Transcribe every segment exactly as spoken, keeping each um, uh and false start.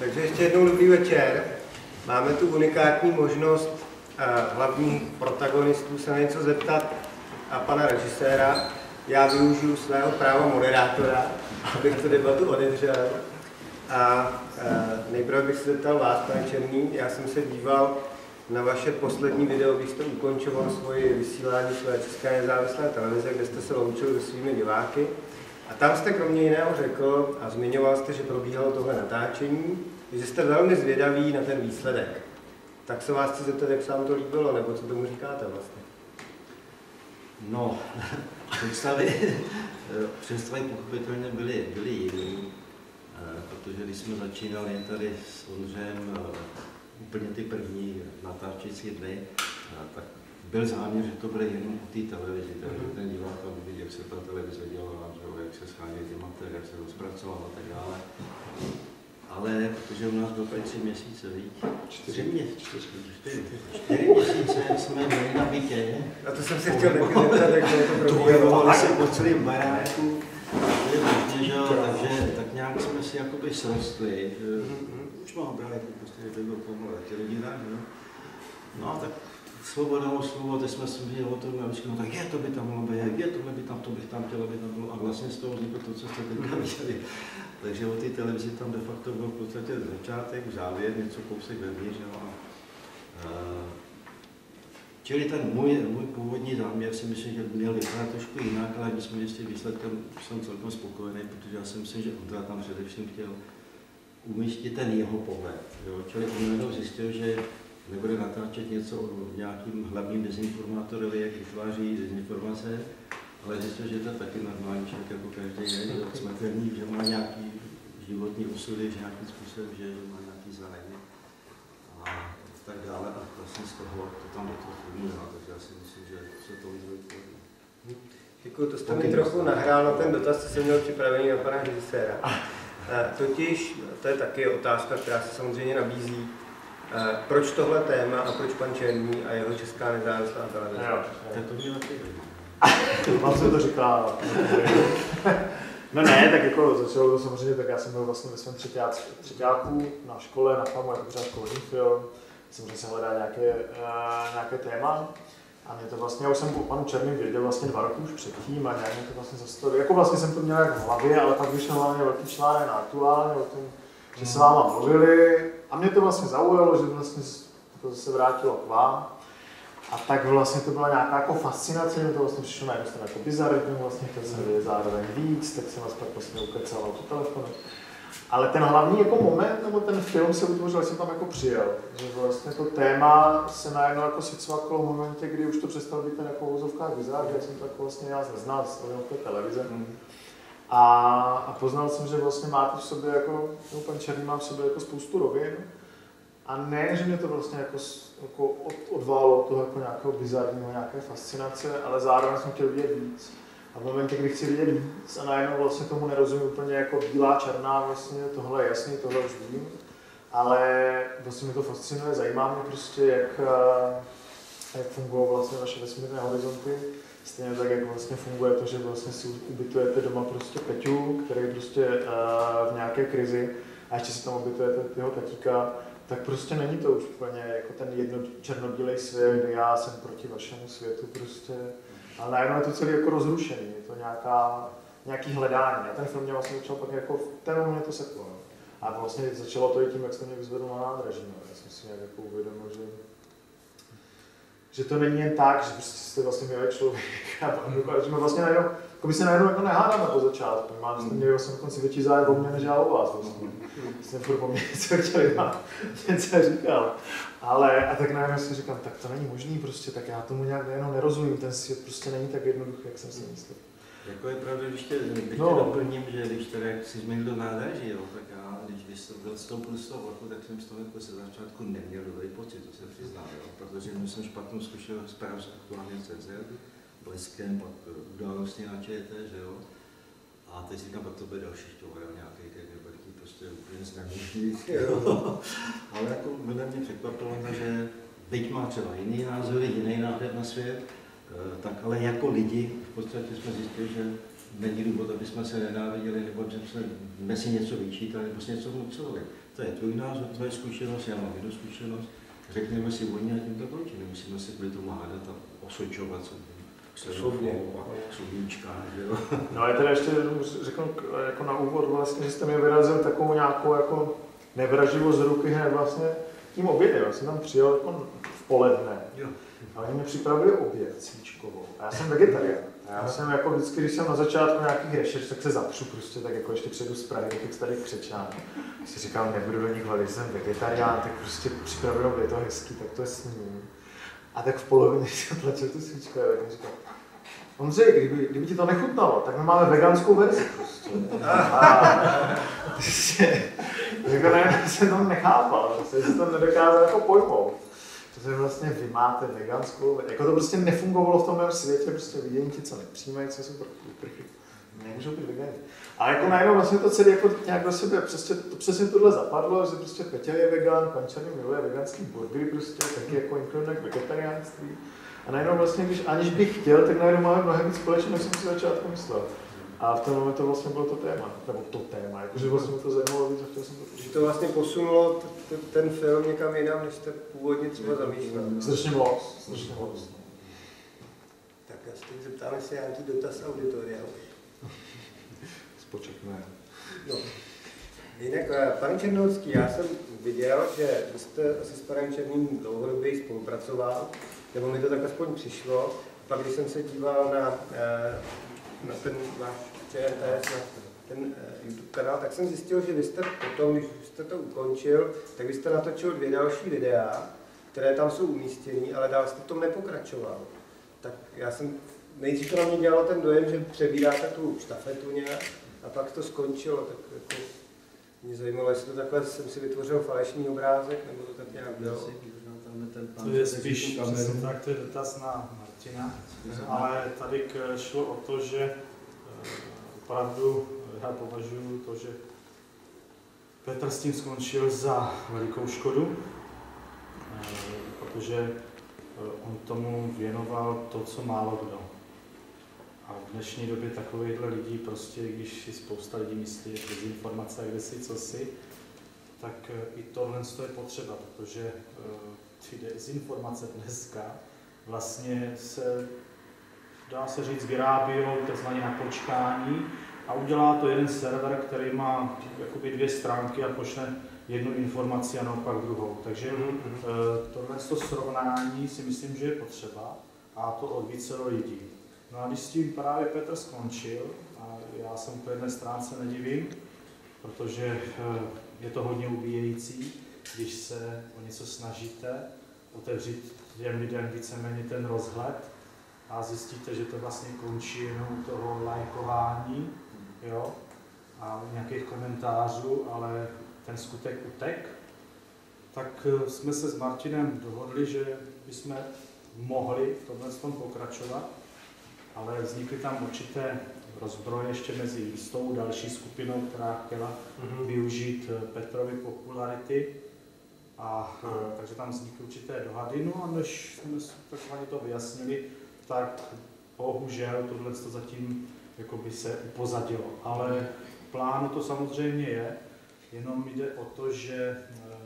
Takže ještě jednou dobrý večer. Máme tu unikátní možnost uh, hlavních protagonistů se na něco zeptat a pana režiséra. Já využiju svého práva moderátora, abych tu debatu otevřel. A uh, nejprve bych se zeptal vás, pane Černý. Já jsem se díval na vaše poslední video, když jste ukončoval svoje vysílání své České nezávislé televize, kde jste se loučil se svými diváky. A tam jste kromě jiného řekl a zmiňoval jste, že probíhalo tohle natáčení, že jste velmi zvědaví na ten výsledek. Tak se vás chci zeptat, jak se vám to líbilo, nebo co tomu říkáte vlastně? No, představy, představy pochopitelně byly, byly jiný, protože když jsme začínali tady s Ondřejem úplně ty první natáčecí dny, tak byl záměr, že to bude jenom o té televizi, takže ten divák tam vidí, jak se ta televize dělá, jak se schánějí ty materiály, jak se to zpracoval a tak dále. Ale protože u nás bylo tady tři měsíce, víc? Čtyři měsíce, čtyři, čtyři, čtyři měsíce jsme byli na bytě. A to jsem si chtěl taky zeptat, jak to probíhalo. Bojovali se po celém baráku, takže tak nějak jsme si jakoby srostli. Už mám brát, prostě by byl pomalu, taky rodina, že? No tak svoboda o slovo, teď jsme si viděli o tom, a no tak je, to by tam mohlo být, je, tohle by tam, to bych tam chtělo, by tam bylo. A vlastně z toho vzniklo to, co jste teďka viděli. Takže o té televizi tam de facto byl v podstatě začátek, závěr, něco kousek vevnitř. Čili ten můj, můj původní záměr si myslím, že měl vypadat trošku jinak, ale když jsme s tím výsledkem jsem celkem spokojený, protože já si myslím, že Ondra tam především chtěl umístit ten jeho pohled. Jo? Čili on najednou zjistil, že nebude natáčet něco o nějakým hlavním dezinformátorovi, jak vytváří dezinformace, ale zjistil, že to je taky normální člověk jako každý jiný, smrtelný, že má nějaký životní osudy, že nějakým způsobem, že, že má nějaký zájmy a tak dále. A vlastně z toho to tam do toho filmu dá, takže já si myslím, že se to vyzvedlo. Děkuji, to jste mi trochu nahrál na ten dotaz, co jsem měl připravený na pana režiséra. Totiž, to je taky otázka, která se samozřejmě nabízí. Proč tohle téma a proč pan Černý a jeho Česká nezávislá televize? Tak to mělo ty. Vám se to říká. No ne, tak jako začalo to samozřejmě, tak já jsem byl vlastně ve svém třeťáku na škole, na FAMu, jako pořád školní film. Samozřejmě se hledá nějaké, uh, nějaké téma. A mě to vlastně, já už jsem o panu Černým věděl vlastně dva roky už předtím a nějak mě to vlastně zastavilo. Jako vlastně jsem to měl jak v hlavě, ale pak vyšel hlavně velký článek na Aktuálně o tom, že se váma mluvili. A mě to vlastně zaujalo, že vlastně to zase vrátilo k vám. A tak vlastně to byla nějaká jako fascinace, mě to vlastně přišlo na jednu stranu jako bizarní, vlastně chtěl jsem vědět zároveň víc, tak jsem vás pak vlastně ukecal po telefonu. Ale ten hlavní jako moment, nebo ten film se utvořil, jsem tam jako přijel. Že vlastně to téma se najednou jako sicvaklo v momentě, kdy už to přestalo být ten jako uvozovkách bizar, jak jsem to jako vlastně já neznal, stavil v té televize. Mm. A, a poznal jsem, že vlastně máte v sobě jako, no, pan Černý má v sobě jako spoustu rovin. A ne, že mě to vlastně jako, jako od, odválo od toho jako nějakého bizarního, nějaké fascinace, ale zároveň jsem chtěl vidět víc. A v momentě, kdy chci vidět víc a najednou vlastně tomu nerozumím úplně jako bílá, černá, vlastně tohle je jasný, tohle už vím. Ale vlastně mě to fascinuje, zajímá mě prostě, jak, jak fungují vlastně vaše vesmírné horizonty. Stejně tak, jak vlastně funguje to, že vlastně si ubytujete doma prostě Peťu, který je prostě uh, v nějaké krizi a ještě si tam ubytujete jeho tatíka, tak prostě není to už úplně jako ten jedno černobílej svět, kde já jsem proti vašemu světu prostě. Ale najednou je to celý jako rozrušený, je to nějaká, nějaký hledání. A ten film mě vlastně začal pak jako, v ten moment to seklo. No. A vlastně začalo to i tím, jak jste mě vyzvedl na nádraží. No. Já jsem si nějak jako uvědomil, že, že to není jen tak, že prostě jste vlastně milý člověk. A že vlastně najednou, jako by se najednou jako nehádáme po začátku. Mám jste měli vlastně na konci větší zájem o mě, než já o vás. Vlastně. Jsem furt po mě něco chtěli vám něco říkal. Ale a tak najednou si říkám, tak to není možný prostě, tak já tomu nějak nejenom nerozumím, ten svět prostě není tak jednoduchý, jak jsem si myslel. Jako je pravda, když tě, když no. tě doplním, že když teda jak jsi změnil do nádraží, jo, tak já, když, když jsem byl vstoupil z toho vlaku, tak jsem z toho jako se začátku neměl dobrý pocit, to se přiznám, jo, protože měl jsem špatnou zkušenost zpráv z Aktuálně C Z, Bleskem, pak události na ČT, že jo. A teď si říkám, pak to bude další šťovar, nějaký velký, prostě úplně znemožný, jo. Ale jako mne mě překvapilo, že byť má třeba jiný názory, jiný náhled na svět, tak ale jako lidi v podstatě jsme zjistili, že není důvod, aby jsme se nenáviděli, nebo že jsme si něco vyčítali, nebo si něco vnucovali. to je tvůj názor, tvoje zkušenost, já mám jednu zkušenost. Řekneme si o ní a tím to končí. Nemusíme si kvůli tomu hádat a osočovat Slovně. Slovníčka, že jo. No a teda ještě řeknu jako na úvod vlastně, že jste mi vyrazil takovou nějakou jako nevraživost z ruky hned vlastně tím obědem. Já jsem tam přijel jako v poledne. Jo. A oni mi připravili oběd svíčkovou. A já jsem vegetarián. A já jsem jako vždycky, když jsem na začátku nějakých rešerš, tak se zapřu prostě, tak jako ještě přijdu z Prahy, tak tady křečám. A si říkal, nebudu do nich hledat, že jsem vegetarián, tak prostě připravil oběd, to hezký, tak to je sním. A tak v polovině jsem tlačil tu svíčku a tak mi říkal, Ondřej, kdyby, kdyby ti to nechutnalo, tak my máme veganskou verzi prostě. A prostě, jako ne, jsem to nechápal, prostě, že to nedokázal jako pojmout. Protože vlastně vy máte veganskou, jako to prostě nefungovalo v tom mém světě, prostě vidění ti, co nepřijímají, co jsou prchy, nemůžou být vegani. A jako najednou vlastně to celé jako nějak do sebe, přesně, to přesně tohle zapadlo, že prostě Peťa je vegan, pan Černý miluje veganský burgery prostě, taky jako inklinuje k vegetariánství. A najednou vlastně, když aniž bych chtěl, tak najednou máme mnohem víc společně, než jsem si začátku myslel. A v tom momentu vlastně bylo to téma, nebo to téma, jakože vlastně to zajímalo víc a chtěl jsem to počít. Že to vlastně posunulo ten film někam jinam, než jste původně třeba zamýšlel. Strašně moc, strašně moc. Tak já se teď zeptám, jestli nějaký dotaz auditoria. Spočekne. No. Jinak, pane Černohorský, já jsem viděl, že vy jste asi s panem Černým dlouhodobě spolupracoval, nebo mi to tak aspoň přišlo. Pak, když jsem se díval na, na ten váš Č R T S, na ten YouTube kanál, tak jsem zjistil, že vy jste potom, když jste to ukončil, tak vy jste natočil dvě další videa, které tam jsou umístěné, ale dál jste v tom nepokračoval. Tak já jsem, nejdřív to na mě dělalo ten dojem, že přebíráte tu štafetu nějak, a pak to skončilo, tak jako mě zajímalo, jestli to takhle jsem si vytvořil falešný obrázek, nebo to tak nějak bylo. To je spíš, přesně tak, to je dotaz na Martina, ale tady šlo o to, že opravdu já považuji to, že Petr s tím skončil za velikou škodu, protože on tomu věnoval to, co málo kdo. A v dnešní době takovýchhle lidí, prostě, když si spousta lidí myslí, že dezinformace a kde si, co si, tak i tohle je potřeba, protože ty dezinformace dneska vlastně se, dá se říct, vyrábí takzvaně na počkání a udělá to jeden server, který má jakoby dvě stránky a pošle jednu informaci a naopak druhou. Takže mm-hmm. tohle srovnání si myslím, že je potřeba a to od více lidí. No a když s tím právě Petr skončil, a já jsem po jedné stránce nedivím, protože je to hodně ubíjející, když se o něco snažíte otevřít těm lidem víceméně ten rozhled a zjistíte, že to vlastně končí jenom u toho lajkování, jo, a nějakých komentářů, ale ten skutek utek, tak jsme se s Martinem dohodli, že bychom mohli v tomhle tom pokračovat, ale vznikly tam určité rozbroje ještě mezi jistou další skupinou, která chtěla mm-hmm. využít Petrovy popularity. A mm. takže tam vznikly určité dohady. No a než jsme takzvaně to vyjasnili, tak bohužel tohle to zatím jakoby se upozadilo. Ale v plánu to samozřejmě je, jenom jde o to, že e,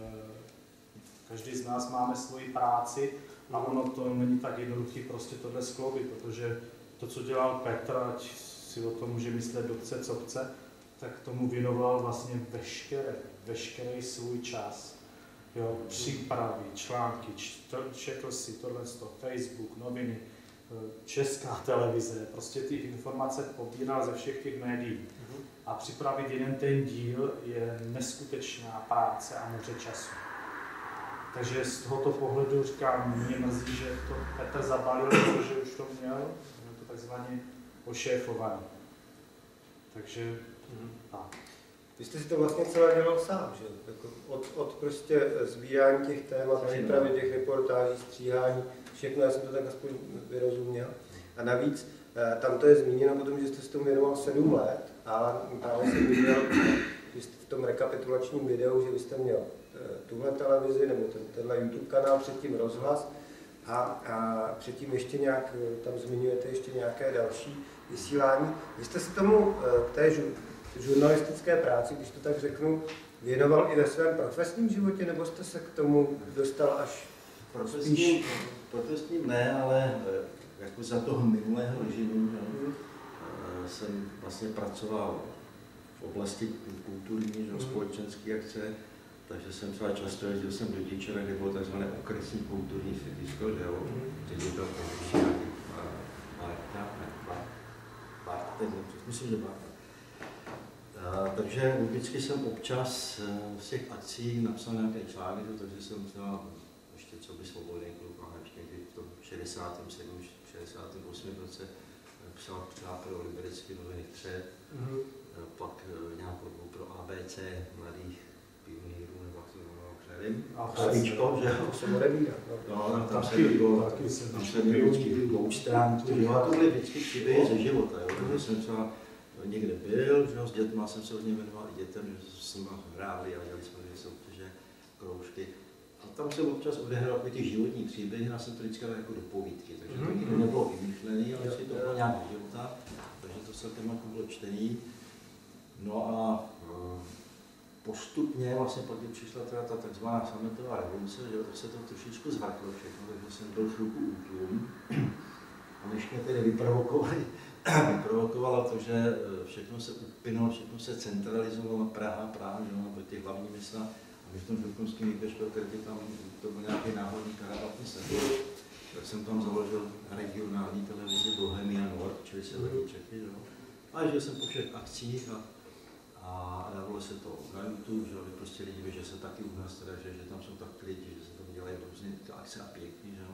každý z nás máme svoji práci a ono to není tak jednoduché prostě tohle skloubit, protože to, co dělal Petr, ať si o tom může myslet kdo chce, co chce, tak tomu věnoval vlastně veškeré, veškerý svůj čas. Jo, přípravy, články, četl si tohle, Facebook, noviny, Česká televize, prostě ty informace pobíral ze všech těch médií. A připravit jeden ten díl je neskutečná práce a moře času. Takže z tohoto pohledu říkám, mě mrzí, že to Petr zabalil, protože už to měl, to takzvaně ošéfovaný. Takže mm. tak. Vy jste si to vlastně celé dělal sám, že? Jako od, od prostě sbírání těch témat, přípravy těch reportáží, stříhání, všechno, já jsem to tak aspoň vyrozuměl. A navíc tam to je zmíněno potom, že jste si tomu věnoval sedm let, a právě jsem viděl, že jste v tom rekapitulačním videu, že vy jste měl tuhle televizi nebo ten, tenhle YouTube kanál, předtím rozhlas a, a předtím ještě nějak, tam zmiňujete ještě nějaké další vysílání. Vy jste si tomu k té žurnalistické práci, když to tak řeknu, věnoval i ve svém profesním životě, nebo jste se k tomu dostal až profesním? Profesním ne, ale jako za toho minulého režimu mm. jsem vlastně pracoval v oblasti kulturní, mm. společenské akce, takže jsem třeba často jezdil jsem do Děčera, kde bylo tzv. Okresní kulturní sídlisko, že jo, ředitel produční Barta, Barta, myslím, že Barta. Takže vždycky jsem občas z těch akcí napsal nějaké články, takže jsem třeba ještě co by Svobodný klub, ale ještě někdy v tom šedesátém sedmém šedesátém osmém roce psal třeba pro Liberecké noviny Třet, mm-hmm. pak nějakou dobu pro A B C mladých pionýrů, nebo jak se jmenovalo, nevím. Slavíčko, že jo? To jsem odebíral. No, tam se bylo, tam se bylo vždycky dvou stran, a to byly vždycky příběhy ze života, jo? Takže jsem třeba někde byl, že jo, s dětma jsem se hodně věnoval i dětem, že s nimi hráli a dělali jsme dvě soutěže, kroužky. A tam se občas odehrál ty životní příběhy, já jsem to vždycky jako do povídky, takže to nikdy nebylo vymyšlené, ale si to bylo nějak života, takže to celkem jako bylo čtený. No a postupně vlastně pak, když přišla teda ta takzvaná sametová revoluce, že to se to trošičku zvrtlo všechno, takže jsem byl chvilku útlum. A než mě tedy vyprovokovali, vyprovokovalo to, že všechno se upinalo, všechno se centralizovalo, Praha, Praha, že no, těch hlavní města. A my v tom Žukovském výběžku, který tam, to byl nějaký náhodný karavatní sedl, tak jsem tam založil regionální televizi Bohemia Nord, čili Severní Čechy, že? A žil jsem po všech akcích a, a dávalo se to na YouTube, že prostě lidi ví, že se taky u nás teda, že, že tam jsou tak lidi, že se tam dělají různé akce a pěkný, že?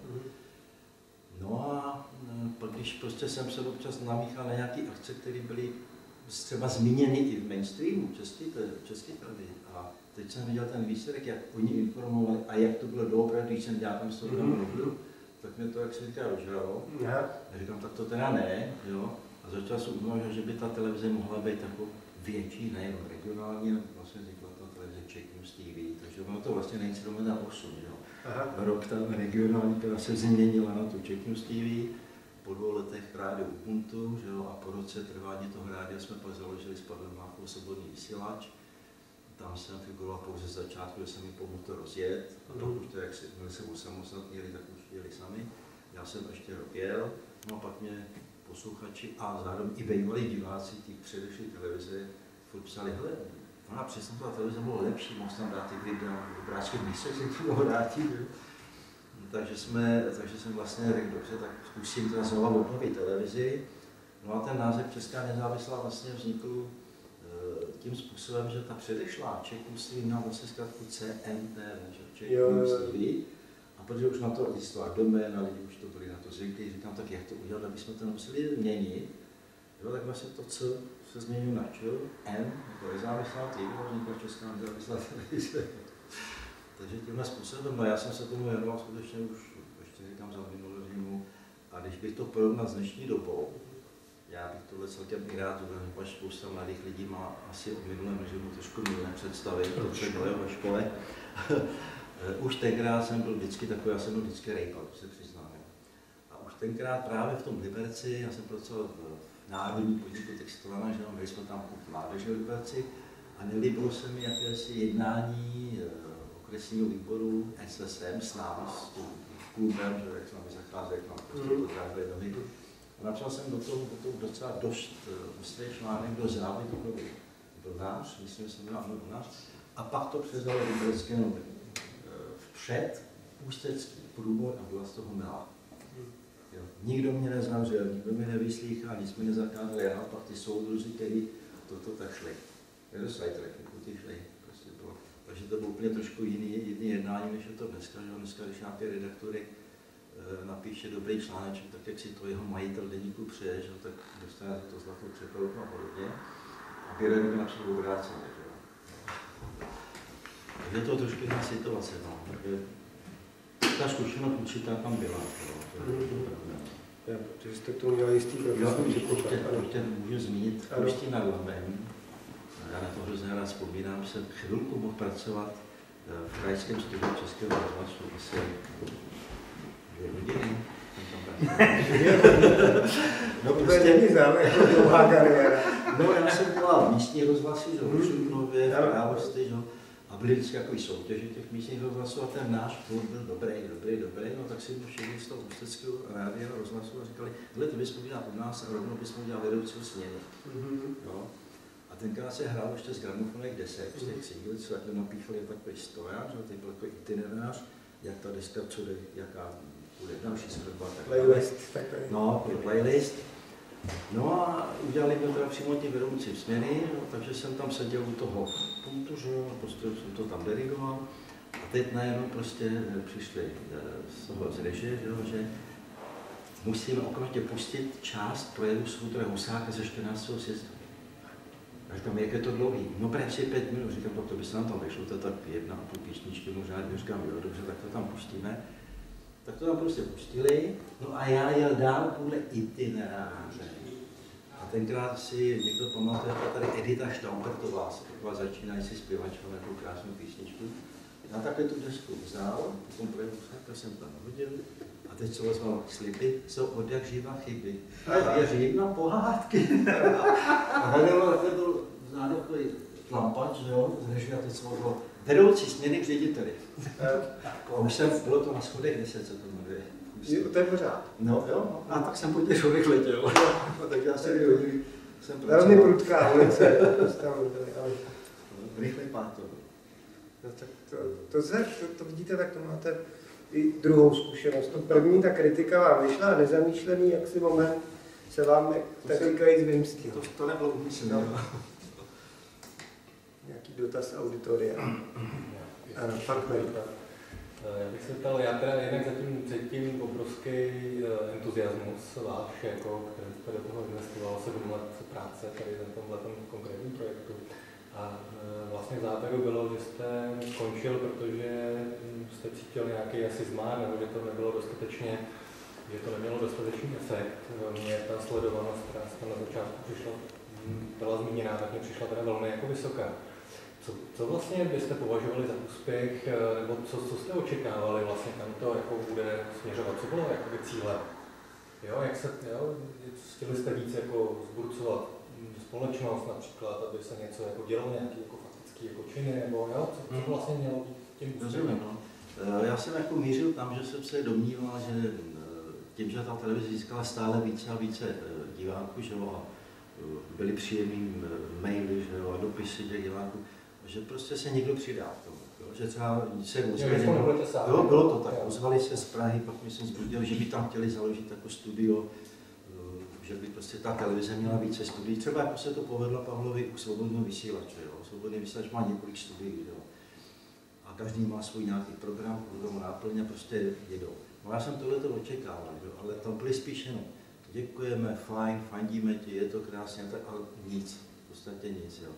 No a pak když prostě jsem se občas namíchal na nějaké akce, které byly třeba zmíněny i v mainstreamu české televize. A teď jsem viděl ten výsledek, jak oni informovali a jak to bylo doopravdy, když jsem dělal tam z toho mm-hmm. tak mě to, jak se říká, rozžralo. Yeah. A říkám, tak to teda ne, jo. A začal jsem uvažovat, že by ta televize mohla být jako větší, nejenom regionální, ale vlastně říkala ta televize Czech News T V, takže ono to vlastně není sedm osm, jo. Aha. Rok ta regionální, která se změnila na tu Czech News T V, po dvou letech rádio Ubuntu, že jo, a po roce trvání toho rádia jsme pak založili s Pavlem Máchou svobodný vysílač. Tam jsem figuroval pouze z začátku, že jsem jim pomohl to rozjet, a pak už to, jak se, měli se osamostatnili, tak už jeli sami. Já jsem ještě rok jel, no a pak mě posluchači a zároveň i bývalí diváci těch předešlých televize furt psali, hele, ona přesně ta televize byla lepší, mohl tam dát ty videa, obráčky místech se to mohl vrátit. Takže, jsme, takže jsem vlastně řekl, dobře, tak zkusím teda znovu obnovit televizi. No a ten název Česká nezávislá vlastně vznikl e, tím způsobem, že ta předešlá Czech News T V měla vlastně zkrátku C N T V, že Czech News T V. A protože už na to existovala doména, lidi už to byli na to zvyklí, říkám, tak jak to udělat, aby jsme to museli změnit. Jo, tak vlastně to C se změnilo na Č, N, jako nezávislá T V, vznikla Česká nezávislá televize. Takže tímhle způsobem, no já jsem se tomu věnoval skutečně už, ještě říkám, za minulou režimu. A když bych to porovnal s dnešní dobou, já bych tohle celkem i rád, protože spousta mladých lidí má asi o minulém režimu trošku milé představy, to, co dělají ve škole. Už tenkrát jsem byl vždycky takový, já jsem byl vždycky rejpal, to se přiznám. A už tenkrát právě v tom Liberci, já jsem pracoval v národní podniku Textilana, že měli jsme tam kup mládeže v Liberci a nelíbilo se mi jakési jednání okresního výboru S S M s námi, s tím klubem, že jak s námi zacházeli, jak nám prostě potráhli nohy. A napsal jsem do toho, do toho docela dost ostrý článek do závětu do nás, myslím, že jsem měl ano do nás. A pak to převzalo Liberecké noviny. Vpřed ústecký průbor a byla z toho milá. Jo. Nikdo mě nezavřel, nikdo mě nevyslýchal, nic mi nezakázal, já pak ty soudruzi, kteří toto tak šli. Nedostali techniku, ty šli. Prostě bylo. Takže to bylo úplně trošku jiný, jiný jednání, než je to dneska. Že? Dneska, když nějaké redaktory e, napíše dobrý článeček, tak jak si to jeho majitel deníku přeje, že? Tak dostane to zlatou přepravku a podobně. A Běrek by napsal obráceně. Je to trošku jiná situace, no. Ta zkušenost určitá tam byla. Protože jste k tomu měli jistý profesní předpoklad. Ještě můžu zmínit Kristý nad Labem. Já na to hrozně rád vzpomínám, jsem chvilku mohl pracovat v krajském studiu Českého rozhlasu asi dvě hodiny. No prostě není zále, jako dlouhá kariéra. No, já jsem dělal místní rozhlasy, že v Šumnově, v Království, že a byly vždycky takový soutěže těch místních rozhlasů a ten náš klub byl dobrý, dobrý, dobrý, no tak si mu všichni z toho ústeckého rádia a rozhlasu a říkali, hele, ty bys mohl dělat u nás a rovnou bys mohl dělat vedoucího směny. Jo. A tenkrát se hrál ještě z gramofonek desek, z těch cíl, co takhle napíchali takový stojář, no, teď byl takový itinerář, jak ta deska, co jde, jaká bude další skladba. Playlist. No, playlist. No a udělali mi teda přímo ty vedoucí směny, no, takže jsem tam seděl u toho pultu, že jo, a prostě jsem to tam dirigoval. A teď najednou prostě přišli z toho z režie, že, jo, že musíme okamžitě pustit část projevu Svobodného Husáka ze čtrnáctého sjezdu. A říkám, jak je to dlouhý? No právě pět minut, říkám, to by se nám tam vyšlo, to je tak jedna a půl písničky, možná, říkám, jo, dobře, tak to tam pustíme. Tak to tam prostě pustili, no a já jel dál podle itineráře. A tenkrát si někdo pamatuje, tady Edita Štampertová, taková začínající zpěvačka, takovou krásnou písničku. Já takhle tu desku vzal, potom projevu, to jsem tam hodil, a teď se ozval, sliby jsou od jak živa chyby. A věřím na pohádky. A hledalo takhle byl vzadu takový tlampač, jo, z režie, a teď se ozval, vedoucí směny k řediteli. A už jsem, bylo to na schodech deset, co to jmenuje. Jo, to je pořád. No jo, a tak jsem po těch schodech letěl. Takže já jsem jsem velmi prudká ulice. Rychlej pát to. No, tak to, to, to, to vidíte, tak to máte i druhou zkušenost. To první, ta kritika vám vyšla a nezamýšlený, jak si moment se vám, tak říkajíc, vymstil. To, to nebylo umyslné. No. Nějaký dotaz auditoria. Ano, fakt nejde. Já bych se ptal, já teda jednak zatím cítím obrovský entuziasmus váš, jako, který jste do toho investoval sedm let práce tady na tomhle konkrétním projektu. A vlastně v závěru bylo, že jste skončil, protože jste cítil nějaký asi zmár, nebo že to nebylo dostatečně, že to nemělo dostatečný efekt. Mně ta sledovanost, která jste na začátku přišla, byla zmíněná, tak mě přišla teda velmi jako vysoká. Co, co vlastně byste považovali za úspěch, nebo co, co jste očekávali vlastně, kam to jako bude směřovat? Co bylo jakoby cíle? Jo, jak se, jo, chtěli jste víc jako zburcovat společnost například, aby se něco jako dělalo, nějaké jako faktické jako činy, nebo jo, co, co vlastně mělo být tím úspěchem? No. Já jsem jako mířil tam, že jsem se domníval, že tím, že ta televize získala stále více a více diváků, že jo, a byly příjemný maily, že jo, a dopisy těch diváků, že prostě se někdo přidá k tomu, jo, že třeba se ozvali, jo, bylo to tak, ozvali se z Prahy, pak mi se zbudil, že by tam chtěli založit jako studio, že by prostě ta televize měla více studií, třeba jako se to povedlo Pavlovi u Svobodného vysílače, jo, Svobodný vysílač má několik studií, jo, a každý má svůj nějaký program, program náplň a prostě jedou. No já jsem tohleto očekával, jo, ale tam byly spíš jenom děkujeme, fajn, fandíme ti, je to krásně, tak, ale nic, v podstatě nic, jo.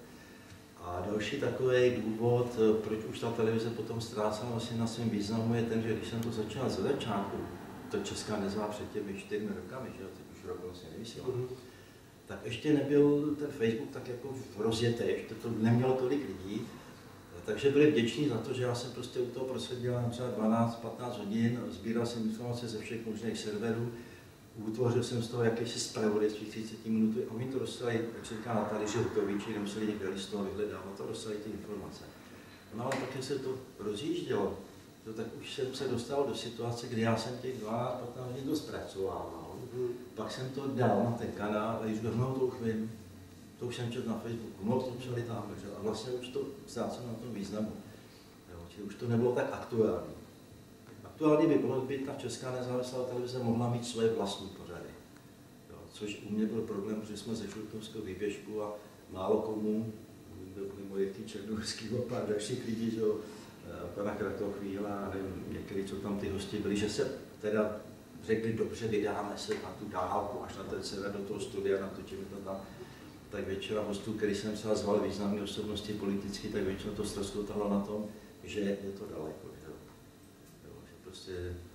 A další takový důvod, proč už ta televize potom ztrácela vlastně na svém významu, je ten, že když jsem to začal ze začátku, to Česká nezvá před těmi čtyřmi rokami, že jo, teď už rok vlastně nevysílám, mm-hmm. tak ještě nebyl ten Facebook tak jako rozjetý, ještě to nemělo tolik lidí, takže byli vděční za to, že já jsem prostě u toho proseděl třeba dvanáct patnáct hodin, sbíral jsem informace ze všech možných serverů, utvořil jsem z toho jakýsi zpravodajství třicet minut a oni to dostali, jak se říká na tady, že hotovíči, nemuseli někde listovat, vyhledávat a dostali ty informace. No ale pak, když se to rozjíždělo, to, tak už jsem se dostal do situace, kdy já jsem těch dvanáct patnáct hodin to zpracovával. Mm. Pak jsem to dal na ten kanál a když no, to už vím, to už jsem četl na Facebooku, no to psali tam, že? A vlastně už to ztrácelo na tom významu. Jo, čili už to nebylo tak aktuální. Aktuálně by bylo, kdyby ta Česká nezávislá televize mohla mít svoje vlastní pořady. Jo, což u mě byl problém, protože jsme ze Šluknovského výběžku a málo komu, byli moje ty Černohorský a pár dalších lidí, že jo, pana Kratochvíla a nevím, některý, co tam ty hosti byli, že se teda řekli, dobře, vydáme se na tu dálku až na ten sever do toho studia, natočíme to tam. Tak většina hostů, který jsem se zval významné osobnosti politicky, tak většinou to ztroskotalo na tom, že je to daleko. Že? Jo, že prostě...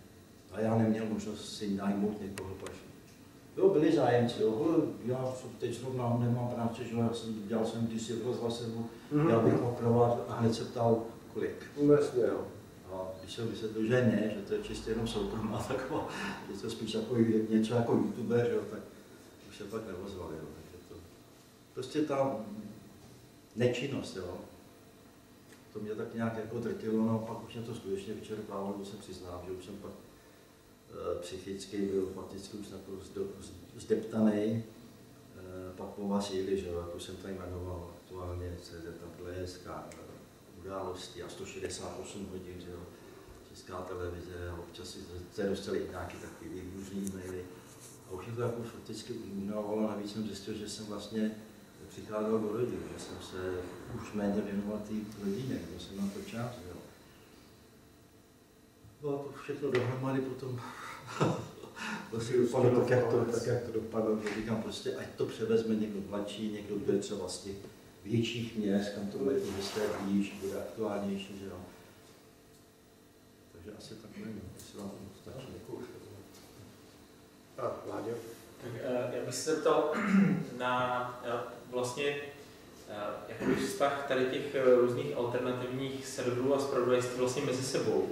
A já neměl možnost si najmout někoho paši. Jo, byli zájemci, jo, já teď zrovna nemám práce, že já jsem, dělal jsem kdysi v rozhlasu, mm-hmm. já bych mohl provádět a hned se ptal, kolik. Vlastně, jo. A když jsem vysvětlil, že ne, že to je čistě jenom soukromá taková, že to spíš jako něco jako youtuber, že jo, tak už se pak neozval, jo. To prostě ta nečinnost, jo. To mě tak nějak jako drtilo, no pak už mě to skutečně vyčerpávalo, to se přiznám, že už jsem pak e, psychicky byl fakticky už jako zdeptaný, e, pak po Vasíli, že jo, jako jsem tady jmenoval aktuálně C Z a Blesk a události a sto šedesát osm hodin, že jo, Česká televize a občas se dostali i nějaké takové různé e-maily. A už mě to jako fakticky unavovalo, navíc jsem zjistil, že jsem vlastně přicházel do rodiny, že jsem se už méně věnoval té rodině, že jsem na to čas, jo. No a to všechno dohromady potom vlastně dopadlo tak, jak to, tak, jak to dopadlo, že říkám prostě, ať to převezme někdo mladší, někdo, kdo je třeba vlastně větších měst, kam to bude to blíž, bude aktuálnější, že jo. Takže asi tak nevím, jestli vám to stačí. A, Vláďo? Tak já bych se zeptal na vlastně jakoby vztah tady těch různých alternativních serverů a zpravodajství vlastně mezi sebou.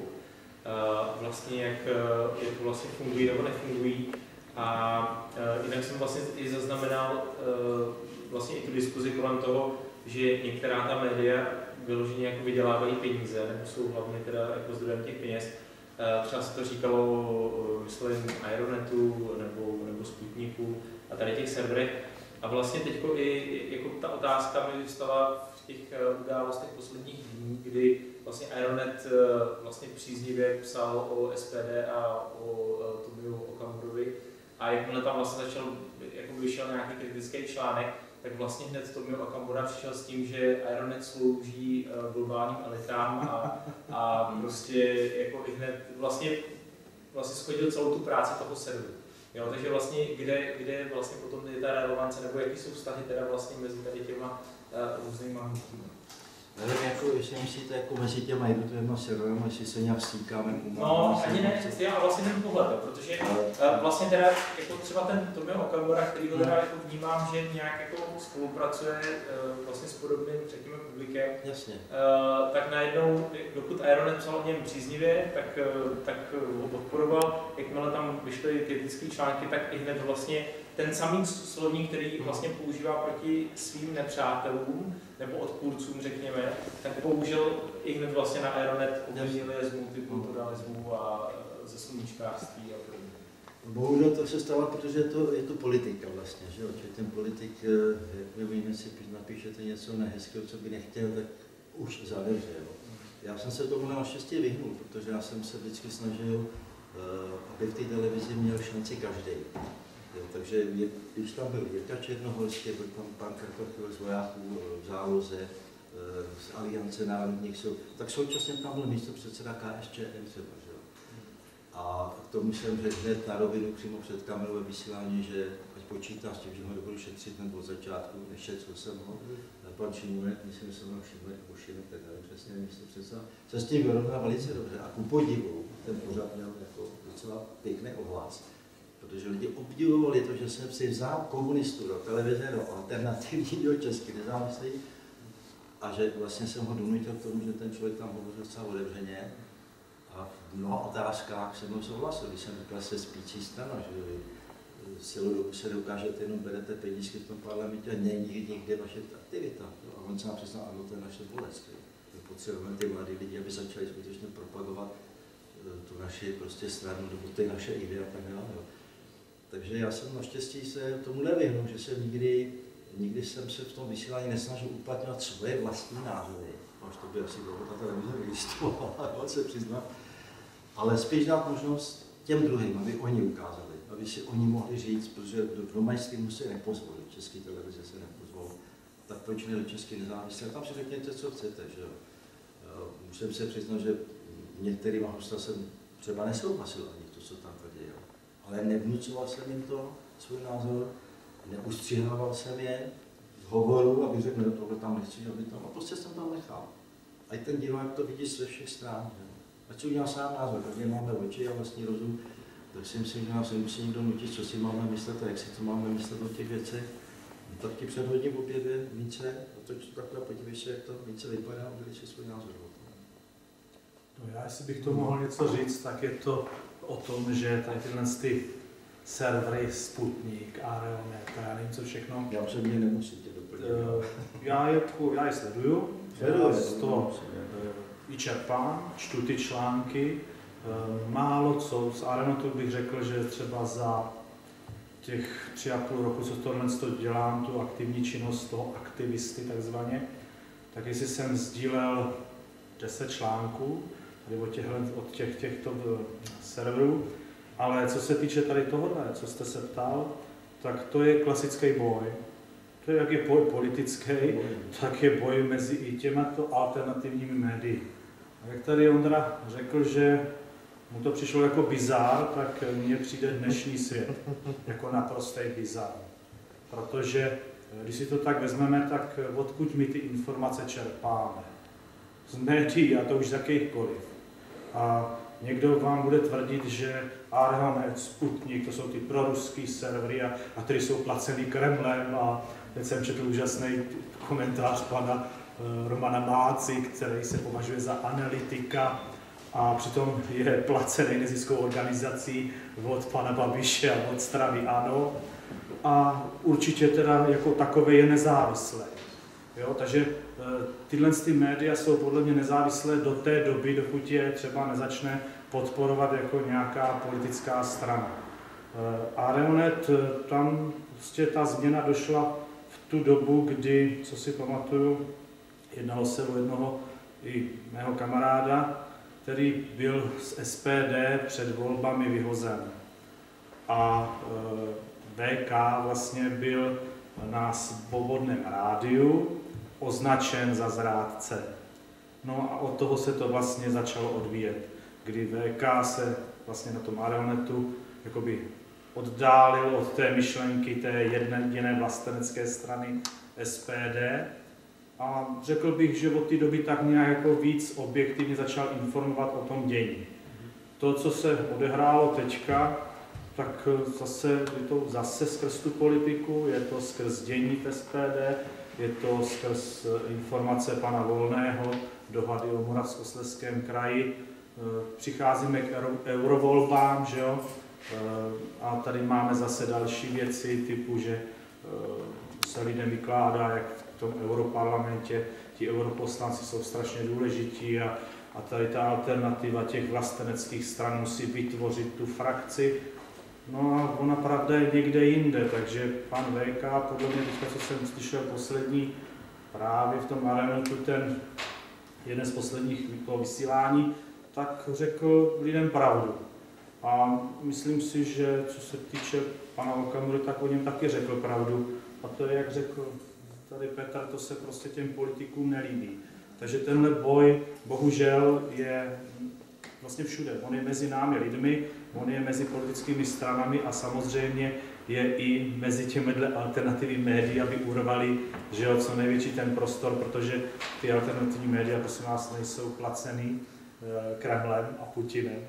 Vlastně jak, jak vlastně fungují nebo nefungují. A jinak jsem vlastně i zaznamenal vlastně i tu diskuzi kolem toho, že některá ta média vyloženě jako vydělávají peníze, nebo jsou hlavně teda jako zdrojem těch peněz. Třeba se to říkalo, myslím, Aeronetu nebo, nebo Sputniku a tady těch serverech. A vlastně teď i jako ta otázka mi vystala v těch událostech posledních dní, kdy vlastně Aeronet vlastně příznivě psal o S P D a o Tomiu Okamurovi. A jakmile tam vlastně začal, jako vyšel nějaký kritický článek, tak vlastně hned Tomio Okamura přišel s tím, že Aeronet slouží globálním elitám a, a prostě jako i hned vlastně, vlastně schodil celou tu práci toho serveru. Jo, takže vlastně kde, kde vlastně potom je ta relevance, nebo jaký jsou vztahy teda vlastně mezi tady těma uh, různýma hnutíma? Nevím, jako, jestli myslíte jako mezi těma jednotlivými serverama, jestli se nějak stýkáme. No, ani ne, já vlastně nevím pohled, protože uh, vlastně teda jako třeba ten Tomio Okamura, který ho teda jako vnímám, že nějak jako spolupracuje uh, vlastně s podobným, řekněme, publikem. Jasně. Uh, tak najednou, dokud Aeronet psal o něm příznivě, tak, uh, tak ho podporoval. Jakmile tam vyšly kritické články, tak i hned vlastně ten samý slovník, který vlastně používá proti svým nepřátelům nebo odpůrcům, řekněme, tak použil i hned vlastně na Aeronet obvinění z multikulturalismu a ze sluníčkářství a podobně. Bohužel to se stalo, protože to, je to politika vlastně, že jo? Že ten politik, jak vy si napíšete něco nehezkého, co by nechtěl, tak už zavře, jo. Já jsem se tomu naštěstí vyhnul, protože já jsem se vždycky snažil, aby v té televizi měl šanci každý. Jo, takže je, když tam byl Jirka Černohorský, byl tam pan Kratochvil z vojáků v záloze, z Aliance národních sil, tak současně tam byl místopředseda K S Č M třeba, že jo. A k tomu jsem řekl hned na rovinu přímo před kamerou ve vysílání, že ať počítá s tím, že ho nebudu šetřit hned od začátku, nešetřil jsem ho. Pan Šimunek, myslím, že jsem ho Šimunek nebo Šimek, tak nevím přesně místopředseda, se s tím vyrovnal velice dobře. A ku podivu ten pořad měl jako docela pěkný ohlas. Protože lidi obdivovali to, že jsem si vzal komunistu do televize, do alternativního česky nezávislý a že vlastně jsem ho donutil k tomu, že ten člověk tam hovořil docela otevřeně a v mnoha otázkách se mnou souhlasil, když jsem říkal, se spící strana, že vy celou dobu se dokážete, jenom berete penízky v tom parlamentě a není nikde vaše aktivita. A on se nám přiznal, ano, to je naše bolest. My potřebujeme ty mladí lidi, aby začali skutečně propagovat tu naši prostě stranu, nebo ty naše idea a tak dále. Takže já jsem naštěstí se tomu nevyhnul, že jsem nikdy, nikdy jsem se v tom vysílání nesnažil uplatňovat svoje vlastní názory. Až to by asi dlouho ta televize existovala, se přiznat. Ale spíš dát možnost těm druhým, aby oni ukázali, aby si oni mohli říct, protože do Romajského se nepozvolí, české televize se nepozvolí, tak proč ne do české nezávislé? Tam si řekněte, co chcete, že jo. Musím se přiznat, že některýma hosta jsem třeba nesouhlasil ani to, co tam tvrdí. Ale nevnucoval jsem jim to, svůj názor, neustřihával jsem je z hovoru, aby řekl, no tohle tam nechci, aby tam, a prostě jsem tam nechal. A i ten divák to vidí ze všech stran. Ať si udělá sám názor, protože máme oči a vlastní rozum, tak si myslím, že nás nemusí nikdo nutit, co si máme myslet a jak si to máme myslet o těch věcech. Tak ti předhodím obě dvě více, a to takhle podívej se, jak to více vypadá, a udělej si svůj názor. No já, jestli bych to mohl něco říct, tak je to o tom, že tady tyhle ty servery Sputnik, Aeronet, já nevím co všechno. Já osobně nemusím tě doplnit. já je, já je sleduju, já z toho i čerpám, čtu ty články, málo co, z Aeronautu bych řekl, že třeba za těch tři a půl roku, co tohle dělám, tu aktivní činnost toho aktivisty takzvaně, tak jestli jsem sdílel deset článků, tady od, těchhle, od těch, těchto serverů, ale co se týče tady tohohle, co jste se ptal, tak to je klasický boj. To je, jak je boj politický, tak je boj mezi i těmato alternativními médii. A jak tady Ondra řekl, že mu to přišlo jako bizár, tak mně přijde dnešní svět jako naprostý bizár. Protože když si to tak vezmeme, tak odkud my ty informace čerpáme? Z médií, a to už z jakýchkoliv. A někdo vám bude tvrdit, že Arhanet, Sputnik, to jsou ty proruský servery, a, a které jsou placený Kremlem. A teď jsem četl úžasný komentář pana uh, Romana Máci, který se považuje za analytika a přitom je placený neziskovou organizací od pana Babiše a od strany ANO. A určitě teda jako takové je nezávislé. Jo, takže tyhle ty média jsou podle mě nezávislé do té doby, dokud je třeba nezačne podporovat jako nějaká politická strana. Aeronet, tam prostě ta změna došla v tu dobu, kdy, co si pamatuju, jednalo se o jednoho i mého kamaráda, který byl z S P D před volbami vyhozen. A V K vlastně byl na Svobodném rádiu označen za zrádce. No a od toho se to vlastně začalo odvíjet, kdy V K se vlastně na tom Aeronetu jakoby oddálil od té myšlenky té jedné jediné vlastenecké strany S P D a řekl bych, že od té doby tak nějak jako víc objektivně začal informovat o tom dění. To, co se odehrálo teďka, tak zase je to zase skrz tu politiku, je to skrz dění v S P D, je to skrz informace pana Volného, dohady o Moravskoslezském kraji. Přicházíme k eurovolbám, že jo? A tady máme zase další věci typu, že se lidem vykládá, jak v tom europarlamentě ti europoslanci jsou strašně důležití a, a tady ta alternativa těch vlasteneckých stran musí vytvořit tu frakci. No a ona pravda je někde jinde, takže pan V K, podle mě teďka, co jsem slyšel poslední, právě v tom Aeronetu, ten jeden z posledních vysílání, tak řekl lidem pravdu. A myslím si, že co se týče pana Okamury, tak o něm taky řekl pravdu. A to je, jak řekl tady Petr, to se prostě těm politikům nelíbí. Takže tenhle boj, bohužel, je vlastně všude. On je mezi námi lidmi, on je mezi politickými stranami a samozřejmě je i mezi těmihle alternativní média, aby urvali, že jo, co největší ten prostor, protože ty alternativní média, prosím vás, nejsou placený e, Kremlem a Putinem.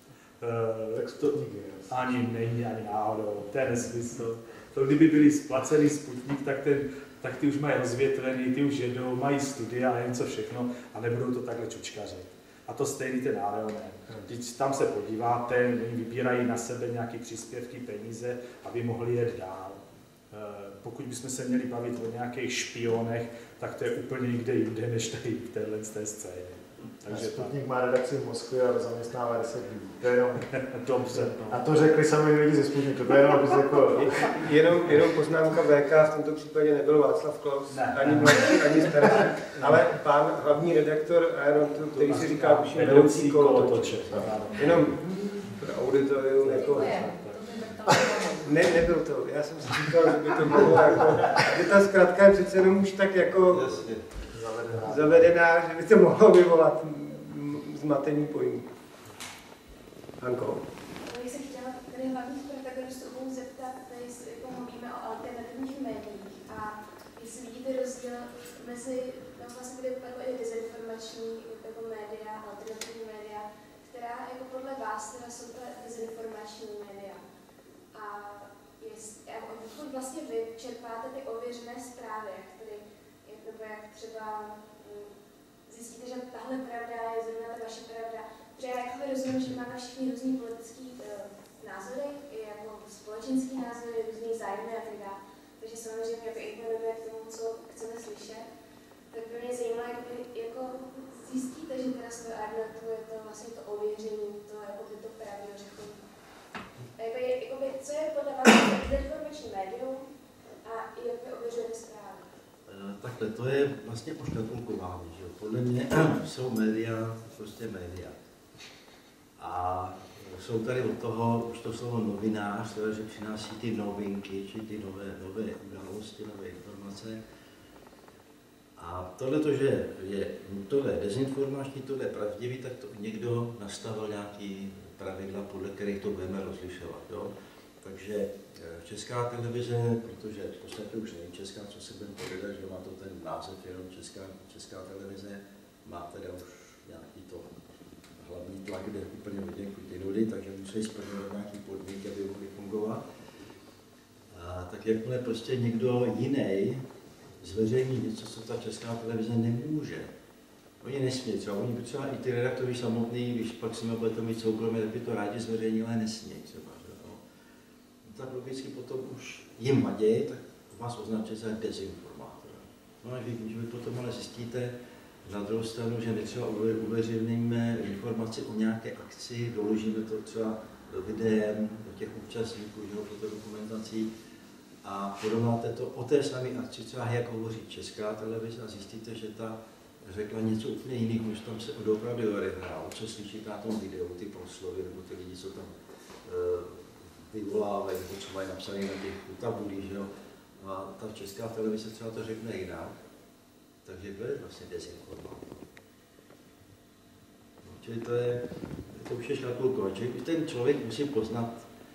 E, tak to ani není, ani náhodou, to je nesmysl. To kdyby byli splacený Sputnik, tak, ten, tak ty už mají rozvětvený, ty už jedou, mají studia a jen co všechno a nebudou to takhle čučkařit. A to stejný ten Aeronet. Když tam se podíváte, oni vybírají na sebe nějaké příspěvky, peníze, aby mohli jet dál. Pokud bychom se měli bavit o nějakých špionech, tak to je úplně někde jinde, než tady v téhle scéně. Takže Sputnik má redakci v Moskvě a zaměstnává deset lidí. To je jenom dobře. No. A to řekli sami lidi ze Sputniku, to je jenom jako... jenom, jenom poznámka V K, v tomto případě nebyl Václav Klaus, ne, ani mladší, ani starší, ale pán hlavní redaktor Aeronetu, který si říká už vedoucí kolotoče. Jenom pro auditorium, jako... Ne, nebyl to, já jsem si říkal, že by to bylo jako... Že ta zkratka je přece jenom už tak jako... Jasně. Zavedená, že by to mohlo vyvolat zmatení pojmu. Hanko. Já bych se chtěla tady hlavních protagonistů zeptat, tady jako mluvíme o alternativních médiích a jestli vidíte rozdíl mezi, no vlastně bude jako i dezinformační jako média, alternativní média, která jako podle vás teda jsou ta dezinformační média. A jest, odkud vlastně vy čerpáte ty ověřené zprávy, jak tady, jak, nebo jak třeba zjistíte, že tahle pravda je zrovna ta vaše pravda. Protože já jako rozumím, že máme všichni různý politický uh, názory, i jako společenský názory, různý zájmy a tak dále. Takže samozřejmě jako ignoruje k tomu, co, k vlastně to ověření, to jako by to právě řekl. Jakoby, jakoby, co je podle vás dezinformační médium a jak vy ověřujete zprávy? Takhle, to je vlastně poškatulkování, že jo. Podle mě jsou média, prostě média. A jsou tady od toho už to slovo novinář, to je, že přináší ty novinky, či ty nové, nové události, nové informace. A tohle, že je tohle dezinformační, tohle pravdivý, tak to někdo nastavil nějaký pravidla, podle kterých to budeme rozlišovat. Jo? Takže Česká televize, protože v podstatě už není česká, co se budeme povědat, že má to ten název jenom Česká, česká televize, má teda už nějaký to hlavní tlak, kde úplně hodně ty nuly, takže musí splňovat nějaký podmínky, aby mohly fungovat. A tak jakmile prostě někdo jiný zveřejní něco, co ta Česká televize nemůže. Oni nesmí, třeba oni třeba i ty redaktoři samotný, když pak si budete mít soukromě, tak by to rádi zveřejnili, ale nesmí třeba. Že? No. Tak logicky potom už jim vadí, tak vás označí za dezinformátora. No a když vy potom ale zjistíte na druhou stranu, že my třeba uveřejníme informaci o nějaké akci, doložíme to třeba videem do těch účastníků, že fotodokumentací, a porovnáte to o té samé akci, třeba jak hovoří Česká televize a zjistíte, že ta řekla něco úplně jiného, než tam se opravdu odehrálo, co slyšíte na tom videu, ty proslovy, nebo ty lidi, co tam uh, vyvolávají, nebo co mají napsané na těch tabulích, že jo. A ta Česká televize třeba to řekne jinak, takže to je vlastně dezinformace. No, čili to je, to už je škatulkové, čili ten člověk musí poznat